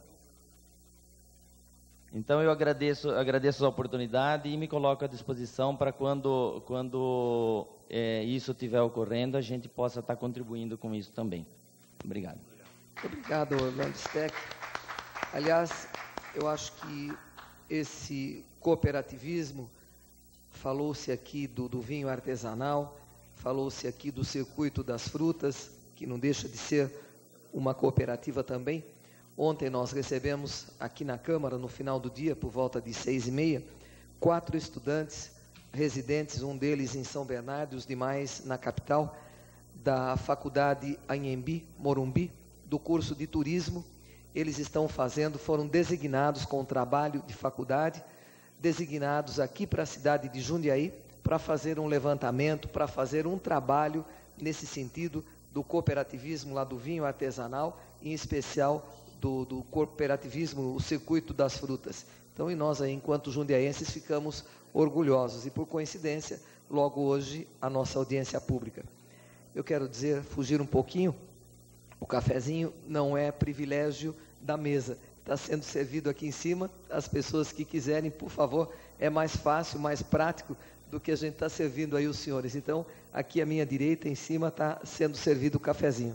S11: Então, eu agradeço a oportunidade e me coloco à disposição para quando isso estiver ocorrendo, a gente possa estar contribuindo com isso também. Obrigado.
S1: Obrigado, Orlando Steck. Aliás, eu acho que esse cooperativismo, falou-se aqui do vinho artesanal, falou-se aqui do circuito das frutas, que não deixa de ser uma cooperativa também. Ontem nós recebemos aqui na Câmara, no final do dia, por volta de 6h30, 4 estudantes residentes, um deles em São Bernardo, os demais na capital, da Faculdade Anhembi, Morumbi, do curso de Turismo. Eles foram designados com o trabalho de faculdade, designados aqui para a cidade de Jundiaí, para fazer um levantamento, para fazer um trabalho nesse sentido do cooperativismo lá do vinho artesanal, em especial do cooperativismo, o circuito das frutas. Então, e nós aí, enquanto jundiaenses, ficamos orgulhosos. E, por coincidência, logo hoje, a nossa audiência pública. Eu quero dizer, fugir um pouquinho, o cafezinho não é privilégio da mesa. Está sendo servido aqui em cima. As pessoas que quiserem, por favor, é mais fácil, mais prático do que a gente está servindo aí os senhores. Então, aqui à minha direita, em cima, está sendo servido o cafezinho.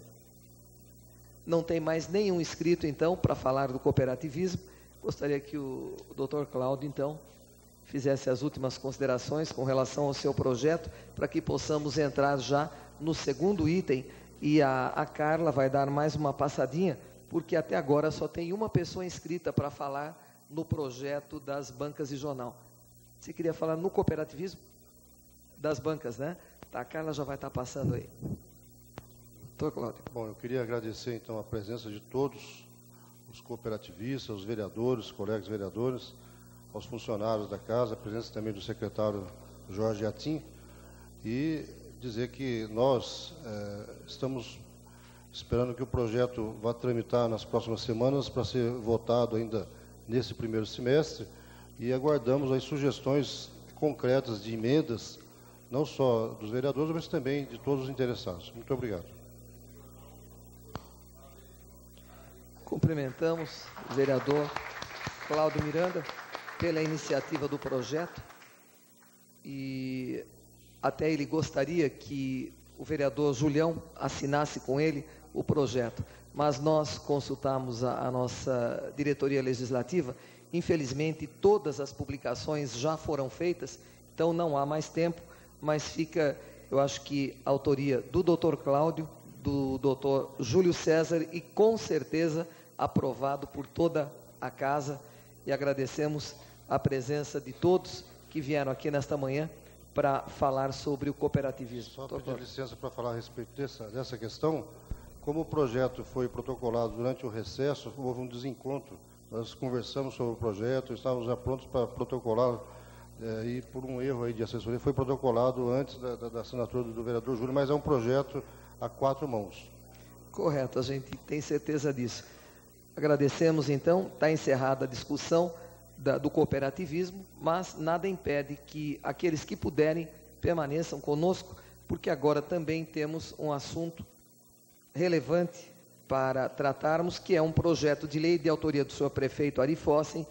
S1: Não tem mais nenhum inscrito, então, para falar do cooperativismo. Gostaria que o Dr. Cláudio, então, fizesse as últimas considerações com relação ao seu projeto, para que possamos entrar já no segundo item. E a Carla vai dar mais uma passadinha, porque até agora só tem uma pessoa inscrita para falar no projeto das bancas de jornal. Você queria falar no cooperativismo? Das bancas, né? Tá, a Carla já vai estar passando aí. Doutor Cláudio.
S2: Bom, eu queria agradecer, então, a presença de todos os cooperativistas, os vereadores, colegas vereadores, aos funcionários da casa, a presença também do secretário Jorge Atim, e dizer que nós estamos esperando que o projeto vá tramitar nas próximas semanas para ser votado ainda nesse primeiro semestre, e aguardamos as sugestões concretas de emendas, não só dos vereadores, mas também de todos os interessados. Muito obrigado.
S1: Cumprimentamos o vereador Cláudio Miranda pela iniciativa do projeto, e até ele gostaria que o vereador Julião assinasse com ele o projeto, mas nós consultamos a nossa diretoria legislativa. Infelizmente, todas as publicações já foram feitas, então não há mais tempo, mas fica, eu acho que a autoria do doutor Cláudio, do doutor Júlio César, e com certeza aprovado por toda a casa, e agradecemos a presença de todos que vieram aqui nesta manhã para falar sobre o cooperativismo.
S2: Só pedir licença para falar a respeito dessa questão. Como o projeto foi protocolado durante o recesso, houve um desencontro. Nós conversamos sobre o projeto, estávamos já prontos para protocolar, e por um erro aí de assessoria, foi protocolado antes da assinatura do vereador Júlio, mas é um projeto a 4 mãos.
S1: Correto, a gente tem certeza disso. Agradecemos, então, está encerrada a discussão do cooperativismo, mas nada impede que aqueles que puderem permaneçam conosco, porque agora também temos um assunto relevante para tratarmos, que é um projeto de lei de autoria do senhor prefeito Ari Fossen,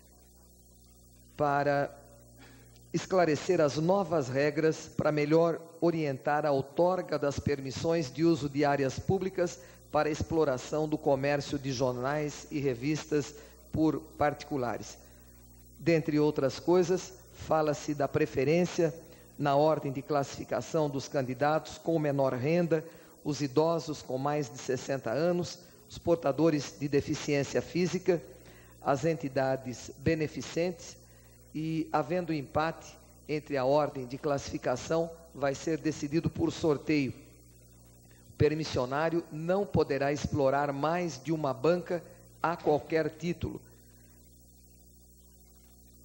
S1: para esclarecer as novas regras para melhor orientar a outorga das permissões de uso de áreas públicas para exploração do comércio de jornais e revistas por particulares. Dentre outras coisas, fala-se da preferência na ordem de classificação dos candidatos com menor renda, os idosos com mais de 60 anos, os portadores de deficiência física, as entidades beneficentes, e, havendo empate entre a ordem de classificação, vai ser decidido por sorteio. O permissionário não poderá explorar mais de uma banca a qualquer título.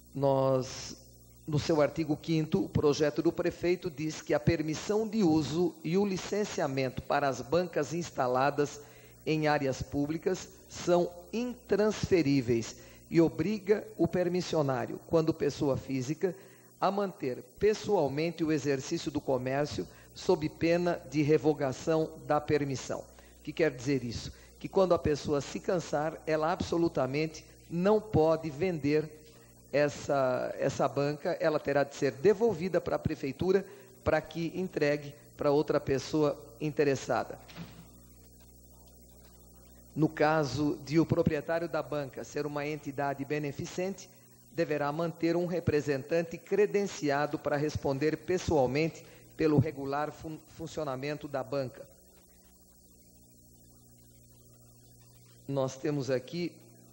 S1: No seu artigo 5º, o projeto do prefeito diz que a permissão de uso e o licenciamento para as bancas instaladas em áreas públicas são intransferíveis e obriga o permissionário, quando pessoa física, a manter pessoalmente o exercício do comércio sob pena de revogação da permissão. O que quer dizer isso? Que quando a pessoa se cansar, ela absolutamente não pode vender essa banca, ela terá de ser devolvida para a prefeitura para que entregue para outra pessoa interessada. No caso de o proprietário da banca ser uma entidade beneficente, deverá manter um representante credenciado para responder pessoalmente pelo regular funcionamento da banca. Nós temos aqui,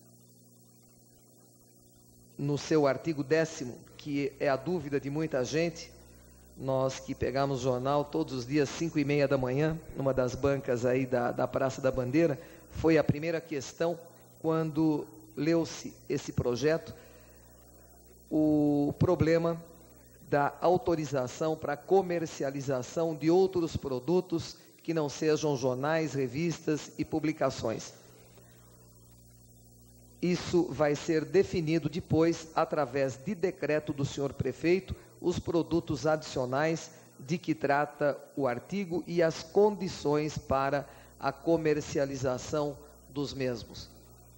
S1: no seu artigo 10º, que é a dúvida de muita gente, nós que pegamos o jornal todos os dias, 5h30 da manhã, numa das bancas aí da Praça da Bandeira, foi a primeira questão, quando leu-se esse projeto, o problema da autorização para comercialização de outros produtos que não sejam jornais, revistas e publicações. Isso vai ser definido depois, através de decreto do senhor prefeito, os produtos adicionais de que trata o artigo e as condições para a comercialização dos mesmos.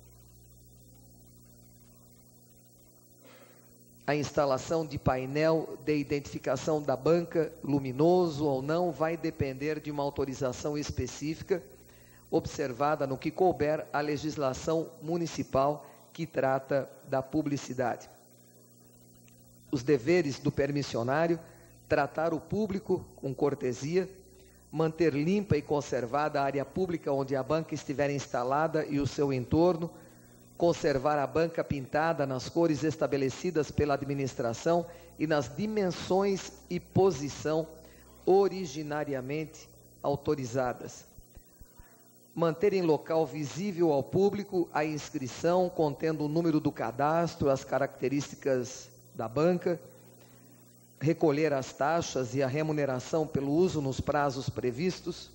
S1: A instalação de painel de identificação da banca, luminoso ou não, vai depender de uma autorização específica, observada no que couber a legislação municipal que trata da publicidade. Os deveres do permissionário: tratar o público com cortesia, manter limpa e conservada a área pública onde a banca estiver instalada e o seu entorno, conservar a banca pintada nas cores estabelecidas pela administração e nas dimensões e posição originariamente autorizadas. Manter em local visível ao público a inscrição contendo o número do cadastro, as características da banca, recolher as taxas e a remuneração pelo uso nos prazos previstos.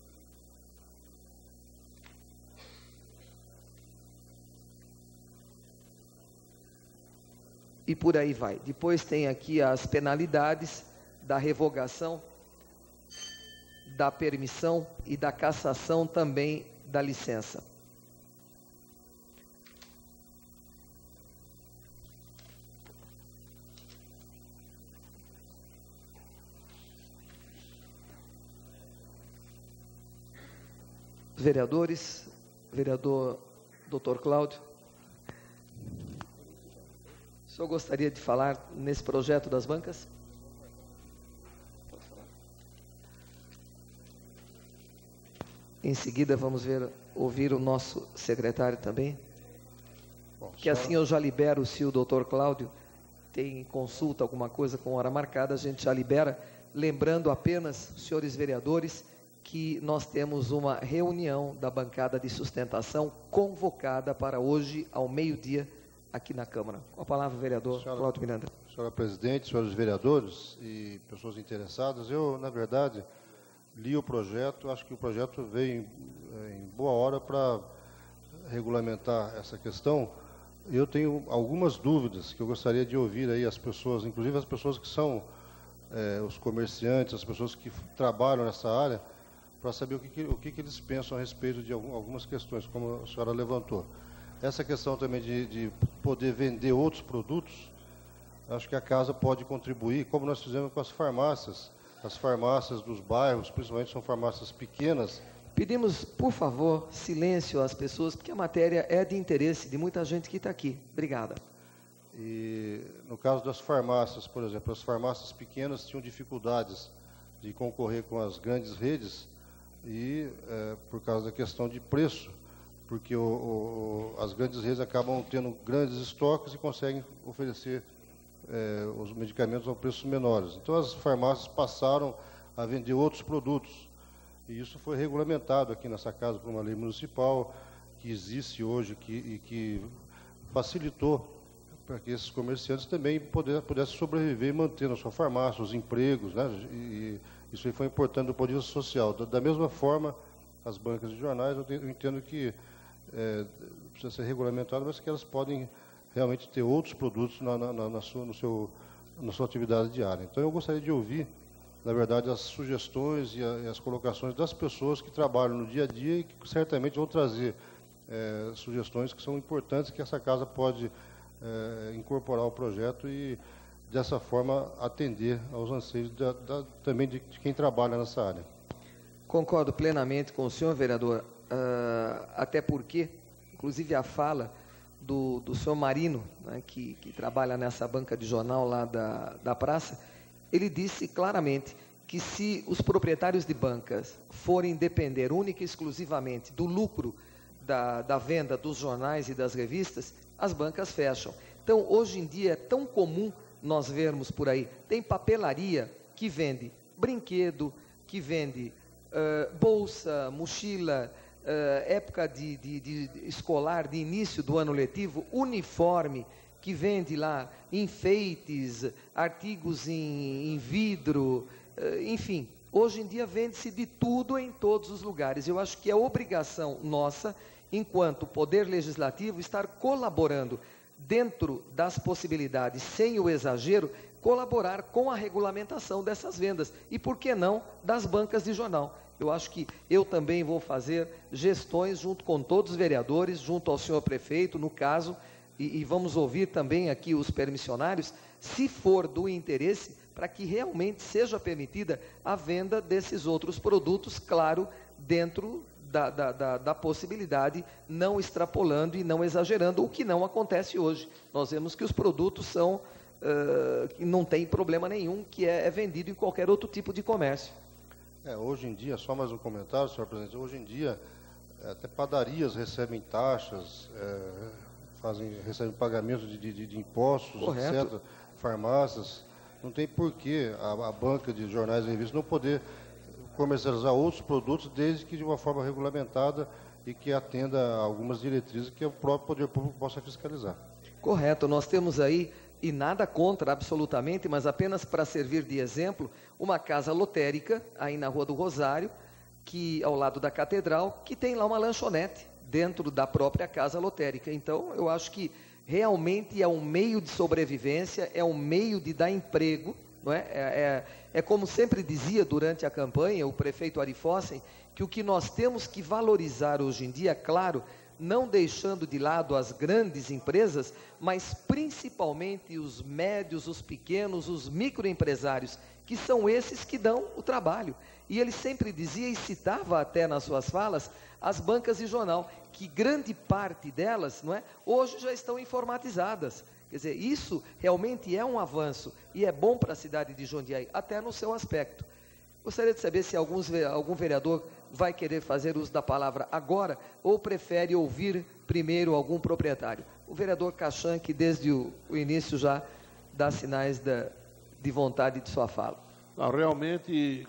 S1: E por aí vai. Depois tem aqui as penalidades da revogação, da permissão e da cassação também da licença. Vereadores, vereador Dr. Cláudio, o senhor gostaria de falar nesse projeto das bancas? Em seguida vamos ouvir o nosso secretário também. Bom, que assim eu já libero, se o doutor Cláudio tem consulta, alguma coisa com hora marcada, a gente já libera, lembrando apenas, senhores vereadores, que nós temos uma reunião da bancada de sustentação convocada para hoje ao meio-dia aqui na Câmara. Com a palavra, vereador Cláudio Miranda.
S2: Senhora presidente, senhores vereadores e pessoas interessadas, eu, na verdade, li o projeto, acho que o projeto veio em boa hora para regulamentar essa questão. Eu tenho algumas dúvidas que eu gostaria de ouvir aí as pessoas, inclusive as pessoas que são os comerciantes, as pessoas que trabalham nessa área, para saber o que eles pensam a respeito de algumas questões, como a senhora levantou. Essa questão também de poder vender outros produtos, acho que a casa pode contribuir, como nós fizemos com as farmácias. As farmácias dos bairros, principalmente, são farmácias pequenas.
S1: Pedimos, por favor, silêncio às pessoas, porque a matéria é de interesse de muita gente que está aqui. Obrigada.
S2: E no caso das farmácias, por exemplo, as farmácias pequenas tinham dificuldades de concorrer com as grandes redes e por causa da questão de preço, porque as grandes redes acabam tendo grandes estoques e conseguem oferecer os medicamentos a preços menores. Então, as farmácias passaram a vender outros produtos. E isso foi regulamentado aqui nessa casa por uma lei municipal que existe hoje e que facilitou que esses comerciantes também pudessem sobreviver e manter na sua farmácia os empregos, né? E isso aí foi importante do ponto de vista social. Da mesma forma, as bancas de jornais, eu entendo que precisa ser regulamentado, mas que elas podem realmente ter outros produtos na sua atividade diária. Então, eu gostaria de ouvir, na verdade, as sugestões e as colocações das pessoas que trabalham no dia a dia e que certamente vão trazer sugestões que são importantes, que essa casa pode incorporar ao projeto e, dessa forma, atender aos anseios também de quem trabalha nessa área.
S1: Concordo plenamente com o senhor, vereador, até porque, inclusive, a fala do senhor Marino, né, que trabalha nessa banca de jornal lá da praça, ele disse claramente que se os proprietários de bancas forem depender única e exclusivamente do lucro da venda dos jornais e das revistas, as bancas fecham. Então, hoje em dia, é tão comum nós vermos por aí, tem papelaria que vende brinquedo, que vende bolsa, mochila, época de escolar, de início do ano letivo, uniforme, que vende lá enfeites, artigos em vidro, enfim, hoje em dia vende-se de tudo em todos os lugares. Eu acho que é obrigação nossa, enquanto Poder Legislativo, estar colaborando dentro das possibilidades, sem o exagero, colaborar com a regulamentação dessas vendas e, por que não, das bancas de jornal. Eu acho que eu também vou fazer gestões junto com todos os vereadores, junto ao senhor prefeito, no caso, e vamos ouvir também aqui os permissionários, se for do interesse, para que realmente seja permitida a venda desses outros produtos, claro, dentro da possibilidade, não extrapolando e não exagerando, o que não acontece hoje. Nós vemos que os produtos são, que não tem problema nenhum, que é vendido em qualquer outro tipo de comércio.
S2: Hoje em dia, só mais um comentário, senhor presidente, hoje em dia, até padarias recebem taxas, recebem pagamento de impostos,
S1: correto,
S2: etc., farmácias. Não tem porquê a banca de jornais e revistas não poder comercializar outros produtos, desde que de uma forma regulamentada e que atenda a algumas diretrizes que o próprio poder público possa fiscalizar.
S1: Correto, nós temos aí, e nada contra absolutamente, mas apenas para servir de exemplo, uma casa lotérica, aí na Rua do Rosário, que ao lado da Catedral, que tem lá uma lanchonete, dentro da própria casa lotérica. Então, eu acho que realmente é um meio de sobrevivência, é um meio de dar emprego, não é? É como sempre dizia durante a campanha o prefeito Ari Fossen, que o que nós temos que valorizar hoje em dia, claro, não deixando de lado as grandes empresas, mas principalmente os médios, os pequenos, os microempresários, que são esses que dão o trabalho. E ele sempre dizia e citava até nas suas falas as bancas de jornal, que grande parte delas, não é, hoje já estão informatizadas. Quer dizer, isso realmente é um avanço e é bom para a cidade de Jundiaí, até no seu aspecto. Gostaria de saber se algum vereador vai querer fazer uso da palavra agora ou prefere ouvir primeiro algum proprietário. O vereador Cachan, que desde o início já dá sinais de vontade de sua fala.
S12: Não, realmente,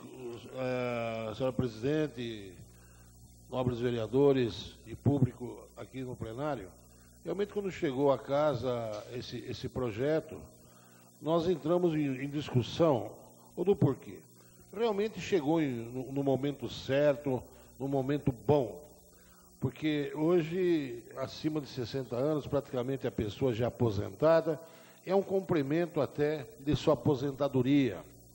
S12: senhora presidente, nobres vereadores e público aqui no plenário, realmente quando chegou à casa esse projeto, nós entramos em discussão do porquê. Realmente chegou no momento certo, no momento bom, porque hoje, acima de 60 anos, praticamente a pessoa já aposentada, é um complemento até de sua aposentadoria.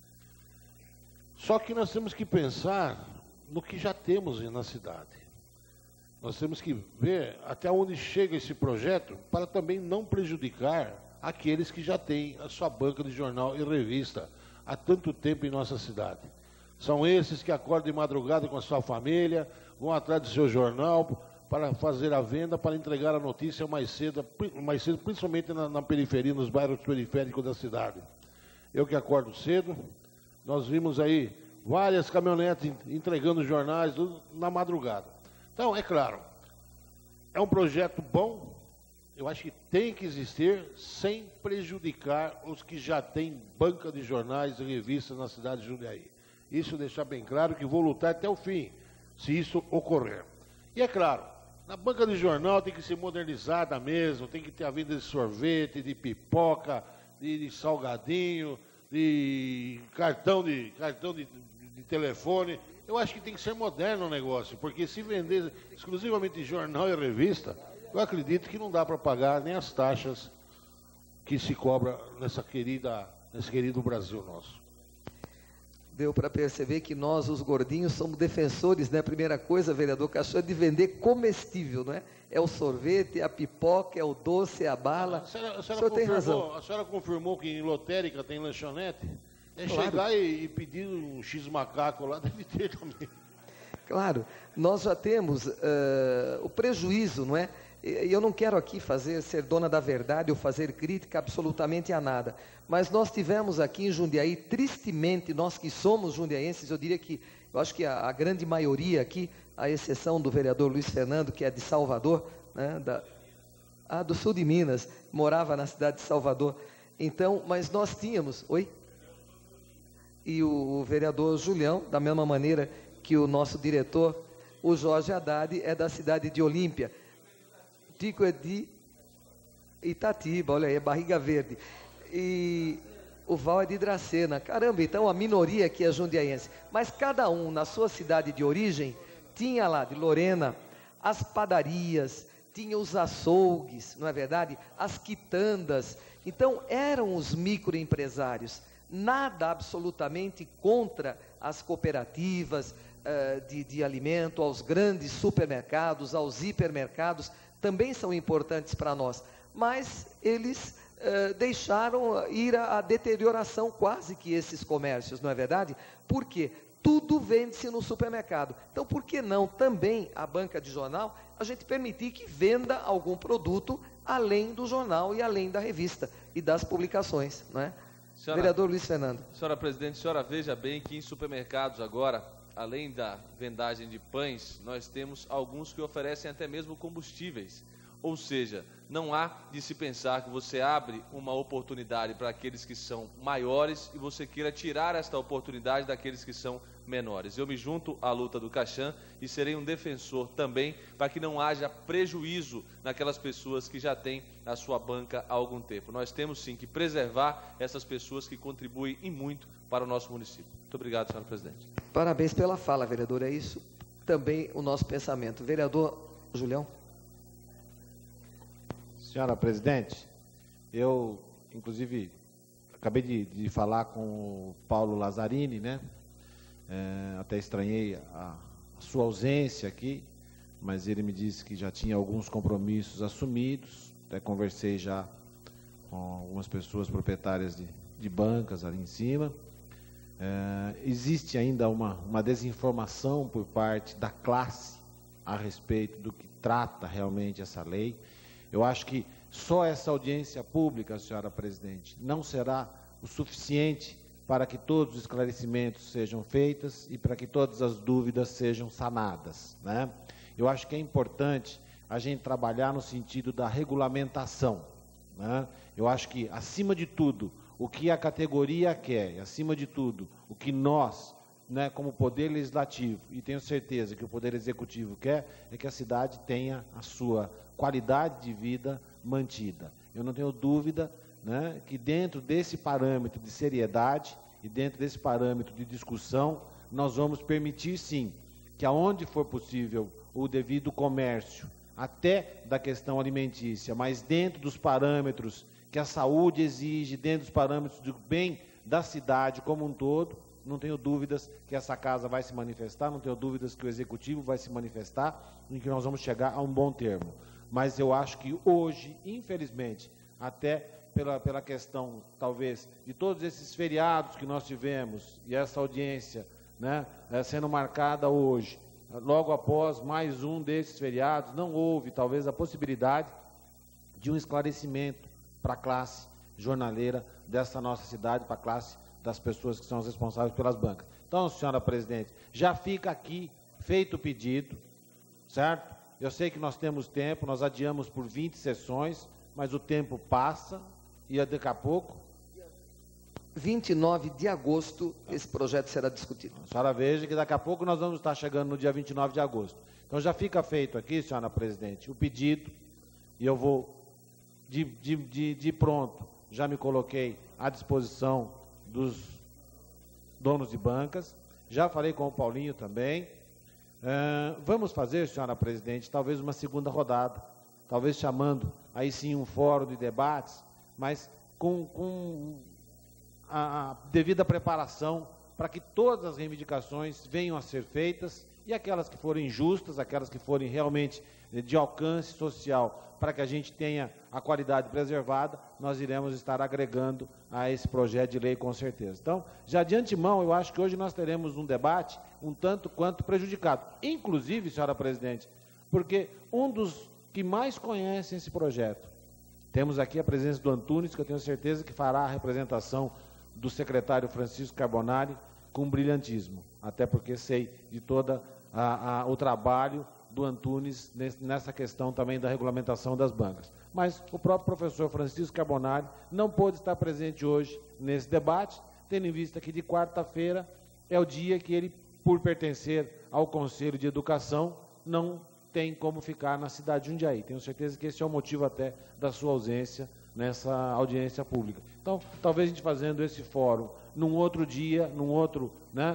S12: Só que nós temos que pensar no que já temos na cidade. Nós temos que ver até onde chega esse projeto para também não prejudicar aqueles que já têm a sua banca de jornal e revista há tanto tempo em nossa cidade. São esses que acordam de madrugada com a sua família, vão atrás do seu jornal para fazer a venda, para entregar a notícia mais cedo principalmente na periferia, nos bairros periféricos da cidade. Eu que acordo cedo, nós vimos aí várias caminhonetes entregando jornais na madrugada. Então, é claro, é um projeto bom, eu acho que tem que existir sem prejudicar os que já têm banca de jornais e revistas na cidade de Jundiaí. Isso deixar bem claro que vou lutar até o fim, se isso ocorrer. E é claro, Na banca de jornal tem que ser modernizada mesmo, tem que ter a venda de sorvete, de pipoca, de salgadinho, de cartão de telefone. Eu acho que tem que ser moderno o negócio, porque se vender exclusivamente jornal e revista, eu acredito que não dá para pagar nem as taxas que se cobra nesse querido Brasil nosso.
S1: Deu para perceber que nós, os gordinhos, somos defensores, né? Primeira coisa, vereador Caixão, de vender comestível, não é? É o sorvete, é a pipoca, é o doce, é a bala.
S12: O senhor tem razão. A senhora confirmou que em lotérica tem lanchonete? É claro. Chegar e pedir um X-macaco lá, deve ter também.
S1: Claro, nós já temos o prejuízo, não é? E eu não quero aqui ser dona da verdade ou fazer crítica absolutamente a nada, mas nós tivemos aqui em Jundiaí, tristemente, nós que somos jundiaenses, eu diria que, eu acho que a grande maioria aqui, à exceção do vereador Luiz Fernando, que é de Salvador, né, do sul de Minas, morava na cidade de Salvador, então, mas nós tínhamos, e o vereador Julião, da mesma maneira que o nosso diretor, o Jorge Haddad, é da cidade de Olímpia. Tico é de Itatiba, olha aí, é Barriga Verde. E o Val é de Dracena. Caramba, então a minoria aqui é jundiaense. Mas cada um, na sua cidade de origem, tinha lá, de Lorena, as padarias, tinha os açougues, não é verdade? As quitandas. Então, eram os microempresários. Nada absolutamente contra as cooperativas de alimento, aos grandes supermercados, aos hipermercados, também são importantes para nós, mas eles deixaram ir à deterioração quase que esses comércios, não é verdade? Porque tudo vende-se no supermercado. Então, por que não também a banca de jornal, a gente permitir que venda algum produto além do jornal e além da revista e das publicações, não é? Vereador Luiz Fernando.
S4: Senhora presidente, senhora veja bem que em supermercados agora, além da vendagem de pães, nós temos alguns que oferecem até mesmo combustíveis. Ou seja, não há de se pensar que você abre uma oportunidade para aqueles que são maiores e você queira tirar esta oportunidade daqueles que são menores. Eu me junto à luta do Caixão e serei um defensor também para que não haja prejuízo naquelas pessoas que já têm a sua banca há algum tempo. Nós temos sim que preservar essas pessoas que contribuem e muito para o nosso município. Muito obrigado, senhora presidente.
S1: Parabéns pela fala, vereador. É isso também o nosso pensamento. Vereador Julião.
S5: Senhora presidente, eu, inclusive, acabei de falar com o Paulo Lazzarini, né? Até estranhei a sua ausência aqui, mas ele me disse que já tinha alguns compromissos assumidos, até conversei já com algumas pessoas proprietárias de bancas ali em cima. Existe ainda uma desinformação por parte da classe a respeito do que trata realmente essa lei. Eu acho que só essa audiência pública, senhora presidente, não será o suficiente para que todos os esclarecimentos sejam feitos e para que todas as dúvidas sejam sanadas, né? Eu acho que é importante a gente trabalhar no sentido da regulamentação, né? Eu acho que, acima de tudo, o que a categoria quer, e acima de tudo, o que nós, né, como Poder Legislativo, e tenho certeza que o Poder Executivo quer, é que a cidade tenha a sua qualidade de vida mantida. Eu não tenho dúvida, né, que dentro desse parâmetro de seriedade e dentro desse parâmetro de discussão, nós vamos permitir, sim, que aonde for possível o devido comércio, até da questão alimentícia, mas dentro dos parâmetros que a saúde exige, dentro dos parâmetros do bem da cidade como um todo, não tenho dúvidas que essa casa vai se manifestar, não tenho dúvidas que o Executivo vai se manifestar e que nós vamos chegar a um bom termo. Mas eu acho que hoje, infelizmente, até pela questão, talvez, de todos esses feriados que nós tivemos e essa audiência, né, sendo marcada hoje, logo após mais um desses feriados, não houve, talvez, a possibilidade de um esclarecimento para a classe jornaleira dessa nossa cidade, para a classe das pessoas que são as responsáveis pelas bancas. Então, senhora presidente, já fica aqui feito o pedido, certo? Eu sei que nós temos tempo, nós adiamos por 20 sessões, mas o tempo passa e daqui a pouco...
S1: 29 de agosto, esse projeto será discutido.
S5: A senhora veja que daqui a pouco nós vamos estar chegando no dia 29 de agosto. Então já fica feito aqui, senhora presidente, o pedido, e eu vou, de pronto, já me coloquei à disposição dos donos de bancas, já falei com o Paulinho também. Vamos fazer, senhora presidente, talvez uma segunda rodada, talvez chamando aí sim um fórum de debates, mas com a devida preparação para que todas as reivindicações venham a ser feitas e aquelas que forem justas, aquelas que forem realmente de alcance social, para que a gente tenha a qualidade preservada, nós iremos estar agregando a esse projeto de lei com certeza. Então, já de antemão, eu acho que hoje nós teremos um debate um tanto quanto prejudicado. Inclusive, senhora presidente, porque um dos que mais conhecem esse projeto, temos aqui a presença do Antunes, que eu tenho certeza que fará a representação do secretário Francisco Carbonari com brilhantismo, até porque sei de todo o trabalho do Antunes nessa questão também da regulamentação das bancas. Mas o próprio professor Francisco Carbonari não pôde estar presente hoje nesse debate, tendo em vista que de quarta-feira é o dia que ele, por pertencer ao Conselho de Educação, não tem como ficar na cidade de Jundiaí. Tenho certeza que esse é o motivo até da sua ausência nessa audiência pública. Então, talvez a gente fazendo esse fórum num outro dia, num outro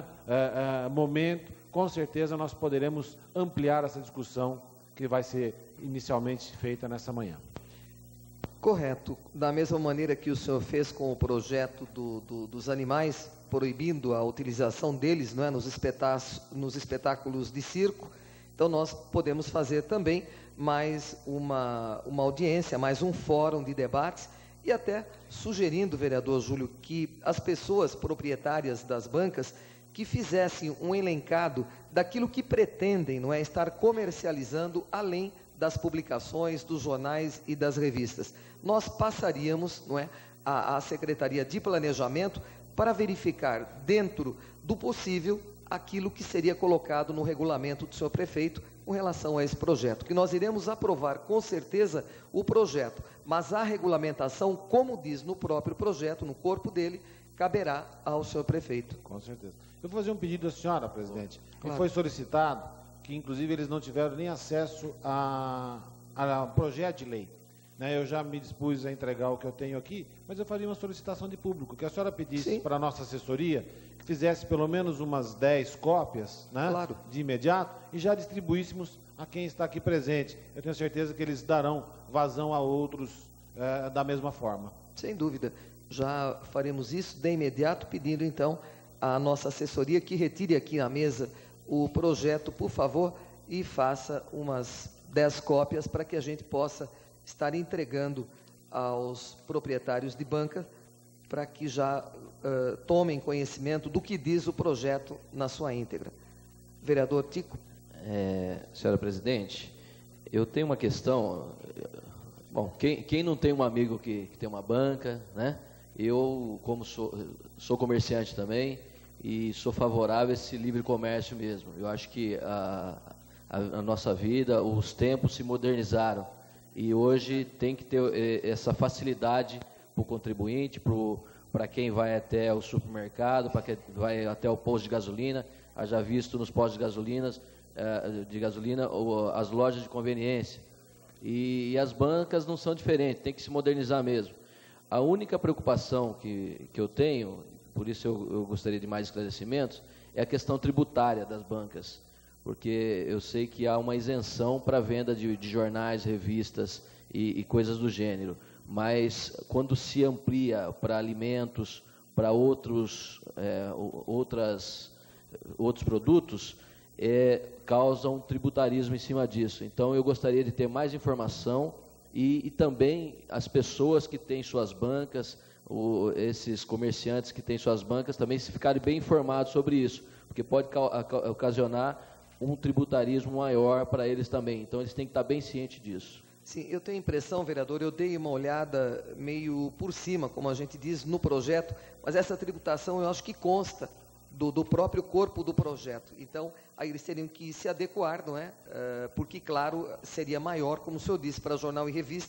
S5: momento, com certeza nós poderemos ampliar essa discussão que vai ser inicialmente feita nessa manhã.
S1: Correto. Da mesma maneira que o senhor fez com o projeto dos animais, proibindo a utilização deles, não é, nos espetáculos de circo, então nós podemos fazer também mais uma audiência, mais um fórum de debates, e até sugerindo, vereador Júlio, que as pessoas proprietárias das bancas que fizessem um elencado daquilo que pretendem, não é, estar comercializando além das publicações, dos jornais e das revistas. Nós passaríamos, não é, à Secretaria de Planejamento para verificar, dentro do possível, aquilo que seria colocado no regulamento do senhor prefeito com relação a esse projeto, que nós iremos aprovar com certeza o projeto, mas a regulamentação, como diz no próprio projeto, no corpo dele, caberá ao senhor prefeito.
S5: Com certeza. Eu vou fazer um pedido à senhora, presidente,
S1: Claro.
S5: que foi solicitado, que inclusive eles não tiveram nem acesso a projeto de lei. Eu já me dispus a entregar o que eu tenho aqui, mas eu faria uma solicitação de público, que a senhora pedisse para a nossa assessoria, que fizesse pelo menos umas 10 cópias,
S1: Claro.
S5: de imediato, e já distribuíssemos a quem está aqui presente. Eu tenho certeza que eles darão vazão a outros da mesma forma.
S1: Sem dúvida. Já faremos isso de imediato, pedindo então à nossa assessoria que retire aqui na mesa o projeto, por favor, e faça umas 10 cópias para que a gente possa estar entregando aos proprietários de banca para que já tomem conhecimento do que diz o projeto na sua íntegra. Vereador Tico.
S13: Senhora presidente, eu tenho uma questão. Bom, quem não tem um amigo que tem uma banca, né? Eu, como sou comerciante também, e sou favorável a esse livre comércio mesmo. Eu acho que a nossa vida, os tempos se modernizaram, e hoje tem que ter essa facilidade para o contribuinte, para quem vai até o supermercado, para quem vai até o posto de gasolina. Já visto nos postos de gasolina as lojas de conveniência. E as bancas não são diferentes, tem que se modernizar mesmo. A única preocupação que eu tenho, por isso eu gostaria de mais esclarecimentos, é a questão tributária das bancas, porque eu sei que há uma isenção para a venda de jornais, revistas e coisas do gênero, mas quando se amplia para alimentos, para outros produtos, causa um tributarismo em cima disso. Então eu gostaria de ter mais informação e também as pessoas que têm suas bancas, esses comerciantes que têm suas bancas, também se ficarem bem informados sobre isso, porque pode ocasionar um tributarismo maior para eles também. Então eles têm que estar bem cientes disso.
S1: Sim, eu tenho a impressão, vereador, eu dei uma olhada meio por cima, como a gente diz, no projeto, mas essa tributação eu acho que consta do próprio corpo do projeto. Então, aí eles teriam que se adequar, não é? Porque, claro, seria maior, como o senhor disse, para jornal e revista,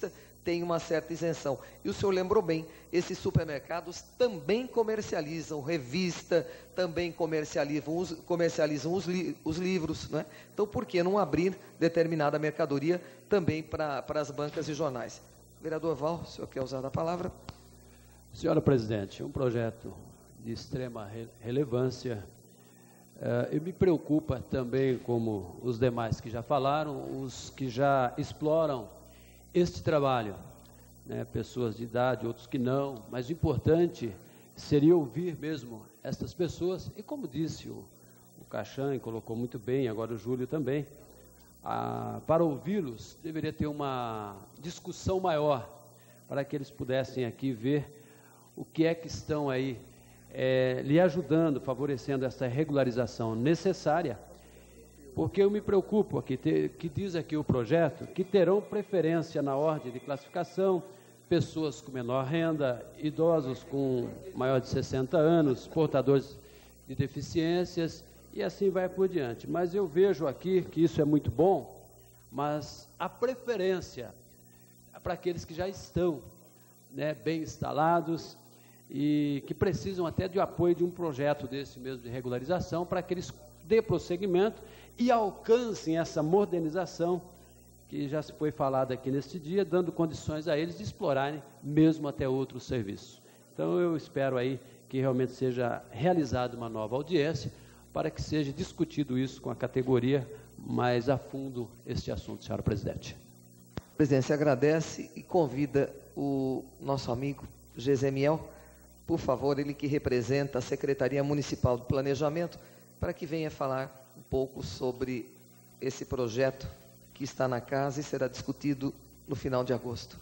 S1: tem uma certa isenção. E o senhor lembrou bem, esses supermercados também comercializam revista, também comercializam os livros, né? Então, por que não abrir determinada mercadoria também para as bancas e jornais? Vereador Val, o senhor quer usar a palavra?
S14: Senhora Presidente, um projeto de extrema relevância. E me preocupa também, como os demais que já falaram, os que já exploram este trabalho, né, pessoas de idade, outros que não, mas o importante seria ouvir mesmo estas pessoas, e como disse o Cachan, e colocou muito bem, agora o Júlio também, para ouvi-los deveria ter uma discussão maior, para que eles pudessem aqui ver o que é que estão aí lhe ajudando, favorecendo essa regularização necessária, porque eu me preocupo aqui, que diz aqui o projeto, que terão preferência na ordem de classificação, pessoas com menor renda, idosos com maior de 60 anos, portadores de deficiências, e assim vai por diante. Mas eu vejo aqui que isso é muito bom, mas a preferência é para aqueles que já estão, né, bem instalados e que precisam até de apoio de um projeto desse mesmo de regularização, para que eles dê prosseguimento e alcancem essa modernização que já se foi falado aqui neste dia, dando condições a eles de explorarem mesmo até outros serviços. Então eu espero aí que realmente seja realizada uma nova audiência para que seja discutido isso com a categoria mais a fundo este assunto, senhora Presidente.
S1: A presidência agradece e convida o nosso amigo Gesemiel, por favor, ele que representa a Secretaria Municipal do Planejamento, para que venha falar um pouco sobre esse projeto que está na casa e será discutido no final de agosto.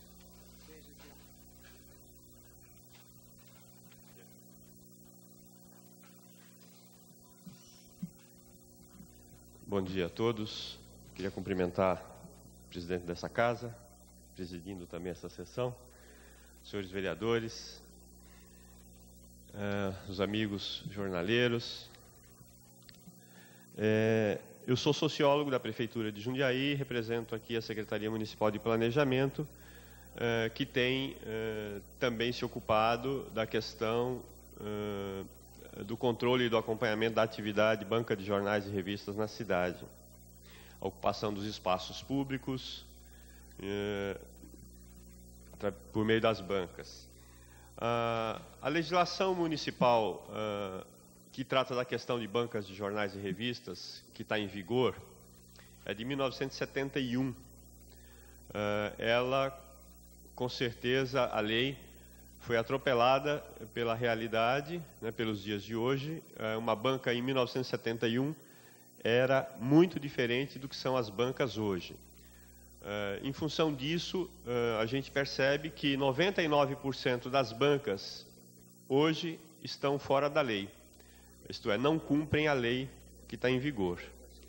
S15: Bom dia a todos. Queria cumprimentar o presidente dessa casa, presidindo também essa sessão, senhores vereadores, os amigos jornaleiros. Eu sou sociólogo da Prefeitura de Jundiaí, represento aqui a Secretaria Municipal de Planejamento, que tem também se ocupado da questão do controle e do acompanhamento da atividade banca de jornais e revistas na cidade, a ocupação dos espaços públicos por meio das bancas. A legislação municipal que trata da questão de bancas de jornais e revistas, que está em vigor, é de 1971. Ela, com certeza, a lei foi atropelada pela realidade, né, pelos dias de hoje. Uma banca em 1971 era muito diferente do que são as bancas hoje. Em função disso, a gente percebe que 99% das bancas hoje estão fora da lei. Isto é, não cumprem a lei que está em vigor.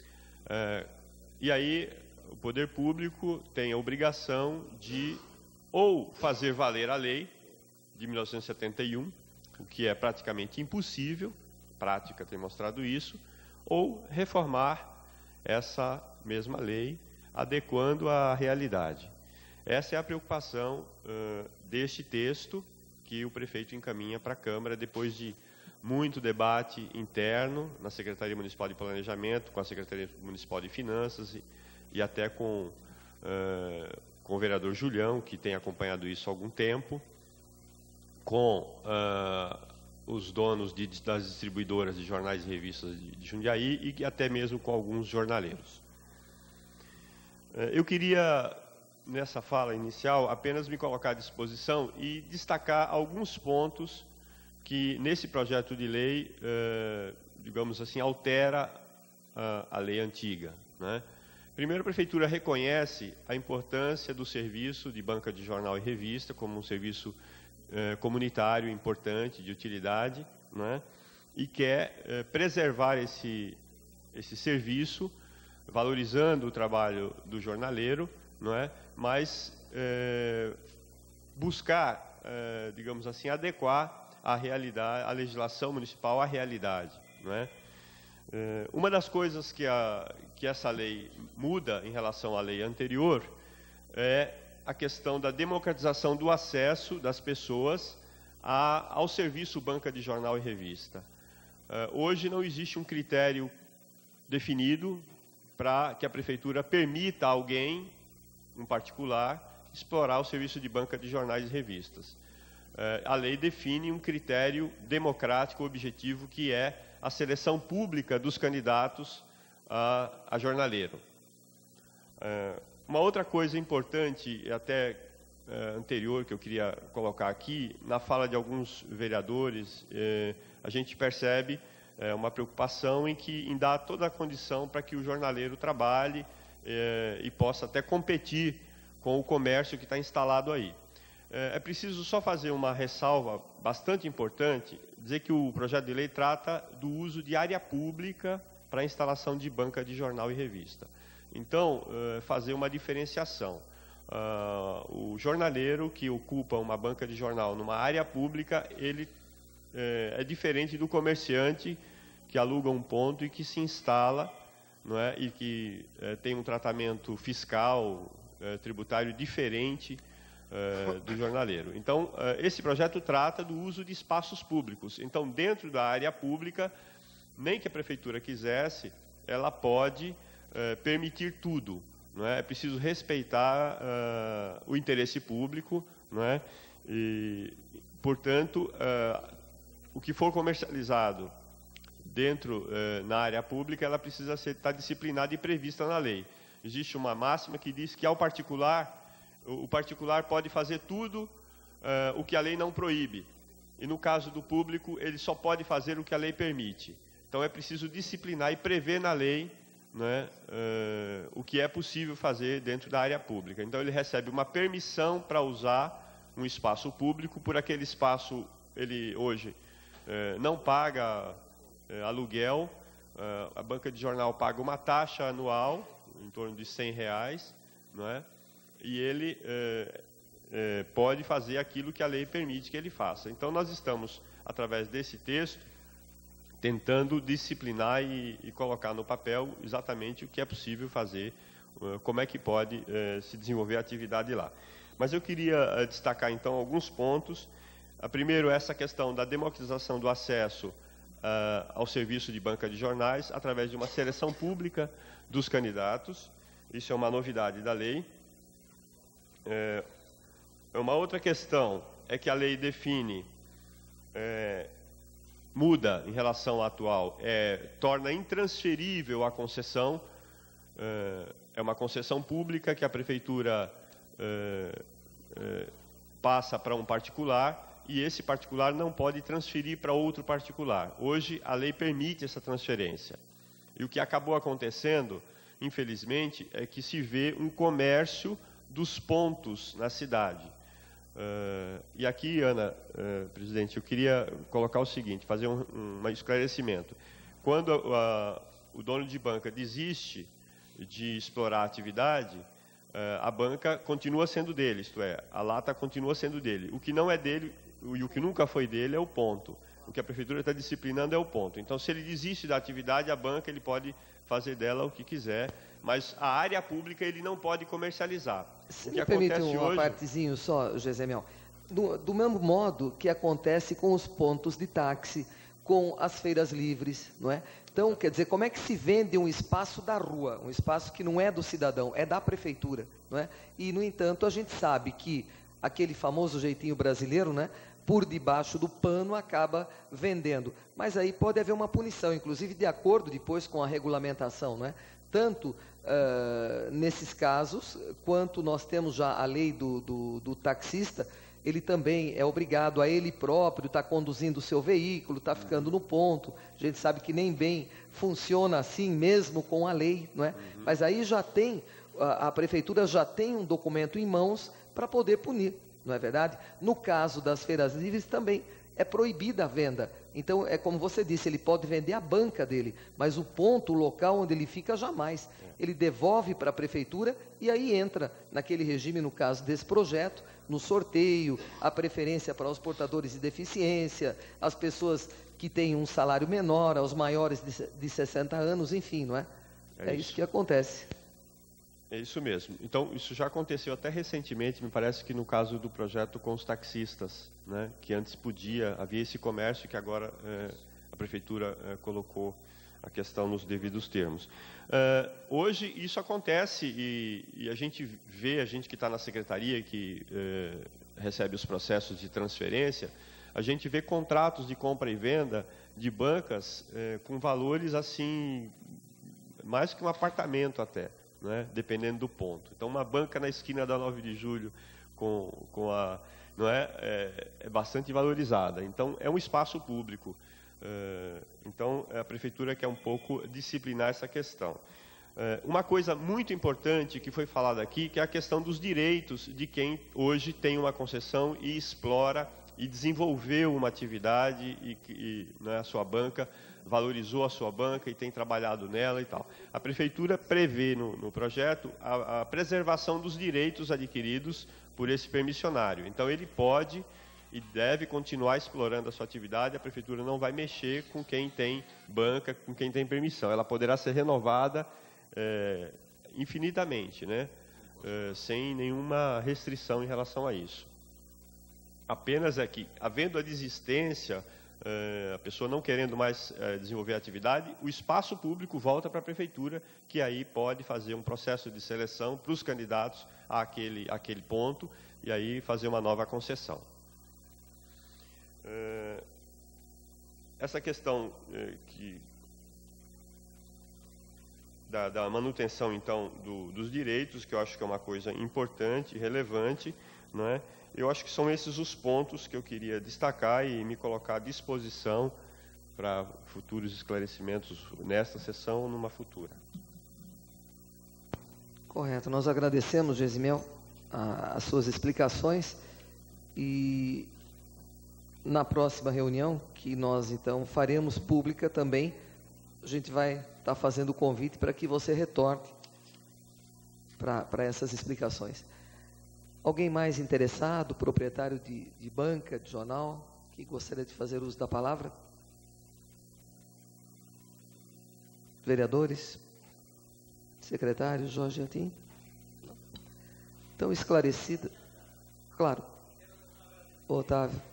S15: E aí, o poder público tem a obrigação de ou fazer valer a lei de 1971, o que é praticamente impossível, a prática tem mostrado isso, ou reformar essa mesma lei, adequando à realidade. Essa é a preocupação deste texto que o prefeito encaminha para a Câmara, depois de muito debate interno na Secretaria Municipal de Planejamento, com a Secretaria Municipal de Finanças e até com o vereador Julião, que tem acompanhado isso há algum tempo, com os donos das distribuidoras de jornais e revistas de Jundiaí e até mesmo com alguns jornaleiros. Eu queria, nessa fala inicial, apenas me colocar à disposição e destacar alguns pontos que, nesse projeto de lei, digamos assim, altera a lei antiga, né? Primeiro, a Prefeitura reconhece a importância do serviço de banca de jornal e revista como um serviço comunitário importante, de utilidade, né? E quer preservar esse serviço, valorizando o trabalho do jornaleiro, não é? Mas buscar, digamos assim, adequar a realidade, a legislação municipal à realidade, não é? Uma das coisas que essa lei muda em relação à lei anterior é a questão da democratização do acesso das pessoas ao serviço banca de jornal e revista. Hoje não existe um critério definido para que a Prefeitura permita a alguém, um particular, explorar o serviço de banca de jornais e revistas. A lei define um critério democrático objetivo, que é a seleção pública dos candidatos a jornaleiro. Uma outra coisa importante, até anterior, que eu queria colocar aqui, na fala de alguns vereadores, a gente percebe uma preocupação em dar toda a condição para que o jornaleiro trabalhe e possa até competir com o comércio que está instalado aí. É preciso só fazer uma ressalva bastante importante, dizer que o projeto de lei trata do uso de área pública para a instalação de banca de jornal e revista. Então, fazer uma diferenciação. O jornaleiro que ocupa uma banca de jornal numa área pública, ele é diferente do comerciante que aluga um ponto e que se instala, não é? E que tem um tratamento fiscal, tributário diferente do jornaleiro. Então, esse projeto trata do uso de espaços públicos. Então, dentro da área pública, nem que a Prefeitura quisesse, ela pode permitir tudo. Não é? É preciso respeitar o interesse público, não é? E, portanto, o que for comercializado dentro na área pública, ela precisa estar disciplinada e prevista na lei. Existe uma máxima que diz que o particular pode fazer tudo o que a lei não proíbe. E no caso do público, ele só pode fazer o que a lei permite. Então é preciso disciplinar e prever na lei, né, o que é possível fazer dentro da área pública. Então ele recebe uma permissão para usar um espaço público. Por aquele espaço, ele hoje não paga aluguel, a banca de jornal paga uma taxa anual, em torno de R$100, não é? E ele pode fazer aquilo que a lei permite que ele faça. Então nós estamos, através desse texto, tentando disciplinar e colocar no papel exatamente o que é possível fazer, como é que pode se desenvolver a atividade lá. Mas eu queria destacar, então, alguns pontos. Primeiro, essa questão da democratização do acesso ao serviço de banca de jornais, através de uma seleção pública dos candidatos. Isso é uma novidade da lei. Uma outra questão é que a lei define... muda em relação à atual, torna intransferível a concessão, é uma concessão pública que a Prefeitura passa para um particular, e esse particular não pode transferir para outro particular. Hoje, a lei permite essa transferência. E o que acabou acontecendo, infelizmente, é que se vê um comércio dos pontos na cidade. E aqui, Ana, presidente, eu queria colocar o seguinte, fazer um esclarecimento. Quando o dono de banca desiste de explorar a atividade, a banca continua sendo dele, isto é, a lata continua sendo dele. O que não é dele e o que nunca foi dele é o ponto. O que a Prefeitura está disciplinando é o ponto. Então, se ele desiste da atividade, a banca ele pode fazer dela o que quiser, mas a área pública ele não pode comercializar.
S1: Se me permite uma partezinho só, Gesemiel. Do mesmo modo que acontece com os pontos de táxi, com as feiras livres, não é? Então, quer dizer, como é que se vende um espaço da rua, um espaço que não é do cidadão, é da Prefeitura, não é? E, no entanto, a gente sabe que aquele famoso jeitinho brasileiro, né, por debaixo do pano acaba vendendo. Mas aí pode haver uma punição, inclusive de acordo depois com a regulamentação, não é? Tanto nesses casos, quanto nós temos já a lei do taxista, ele também é obrigado a ele próprio estar conduzindo o seu veículo, estar ficando no ponto. A gente sabe que nem bem funciona assim, mesmo com a lei, não é? Mas aí já tem, a Prefeitura já tem um documento em mãos para poder punir, não é verdade? No caso das feiras livres também é proibida a venda. Então, é como você disse, ele pode vender a banca dele, mas o ponto, o local onde ele fica, jamais. Ele devolve para a Prefeitura e aí entra naquele regime, no caso desse projeto, no sorteio, a preferência para os portadores de deficiência, as pessoas que têm um salário menor, aos maiores de 60 anos, enfim, não é? É isso que acontece.
S15: É isso mesmo. Então, isso já aconteceu até recentemente, me parece que no caso do projeto com os taxistas, né, que antes havia esse comércio que agora a Prefeitura colocou a questão nos devidos termos. Hoje isso acontece e a gente vê, a gente que está na Secretaria, que recebe os processos de transferência, a gente vê contratos de compra e venda de bancas com valores assim, mais que um apartamento até, né, dependendo do ponto. Então, uma banca na esquina da 9 de julho é bastante valorizada. Então, é um espaço público. Então, a Prefeitura quer um pouco disciplinar essa questão. Uma coisa muito importante que foi falada aqui, que é a questão dos direitos de quem hoje tem uma concessão e explora e desenvolveu uma atividade né, a sua banca, valorizou a sua banca e tem trabalhado nela e tal. A Prefeitura prevê no projeto a preservação dos direitos adquiridos por esse permissionário. Então, ele pode e deve continuar explorando a sua atividade, a Prefeitura não vai mexer com quem tem banca, com quem tem permissão. Ela poderá ser renovada infinitamente, né? Sem nenhuma restrição em relação a isso. Apenas é que, havendo a desistência, a pessoa não querendo mais desenvolver a atividade, o espaço público volta para a Prefeitura, que aí pode fazer um processo de seleção para os candidatos àquele ponto, e aí fazer uma nova concessão. Essa questão da manutenção, então, dos direitos, que eu acho que é uma coisa importante, relevante, não é? Eu acho que são esses os pontos que eu queria destacar e me colocar à disposição para futuros esclarecimentos nesta sessão ou numa futura.
S1: Correto. Nós agradecemos, Gesimel, as suas explicações e na próxima reunião, que nós então faremos pública também, a gente vai estar fazendo o convite para que você retorne para essas explicações. Alguém mais interessado, proprietário de banca, de jornal, que gostaria de fazer uso da palavra? Vereadores? Secretário Jorge Atim? Então, esclarecida. Claro. Otávio.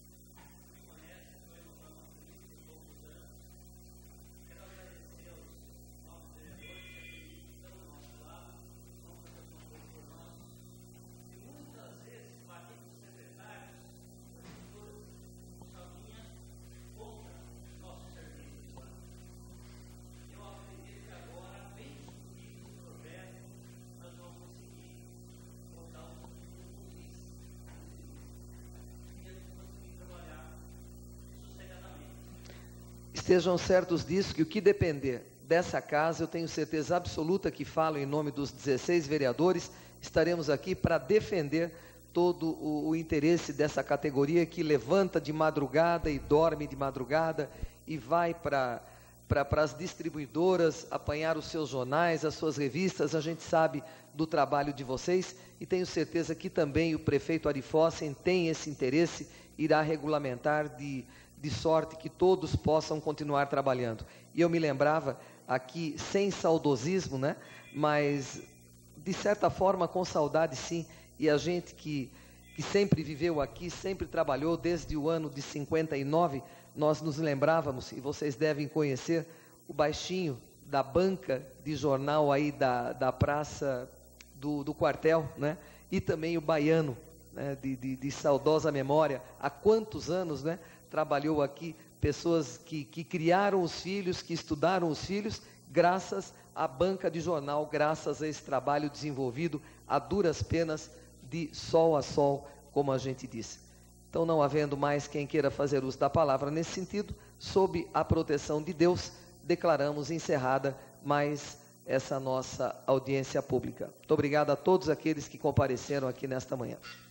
S1: Estejam certos disso, que o que depender dessa casa, eu tenho certeza absoluta que falo em nome dos 16 vereadores, estaremos aqui para defender todo o interesse dessa categoria que levanta de madrugada e dorme de madrugada e vai para as distribuidoras apanhar os seus jornais, as suas revistas. A gente sabe do trabalho de vocês e tenho certeza que também o prefeito Ari Fossen tem esse interesse, irá regulamentar de sorte que todos possam continuar trabalhando. E eu me lembrava aqui, sem saudosismo, né? Mas de certa forma com saudade sim, e a gente que sempre viveu aqui, sempre trabalhou desde o ano de 59, nós nos lembrávamos, e vocês devem conhecer, o baixinho da banca de jornal aí da praça do quartel, né? E também o baiano, né? de saudosa memória, há quantos anos, né? Trabalhou aqui, pessoas que criaram os filhos, que estudaram os filhos, graças à banca de jornal, graças a esse trabalho desenvolvido a duras penas, de sol a sol, como a gente disse. Então, não havendo mais quem queira fazer uso da palavra nesse sentido, sob a proteção de Deus, declaramos encerrada mais essa nossa audiência pública. Muito obrigado a todos aqueles que compareceram aqui nesta manhã.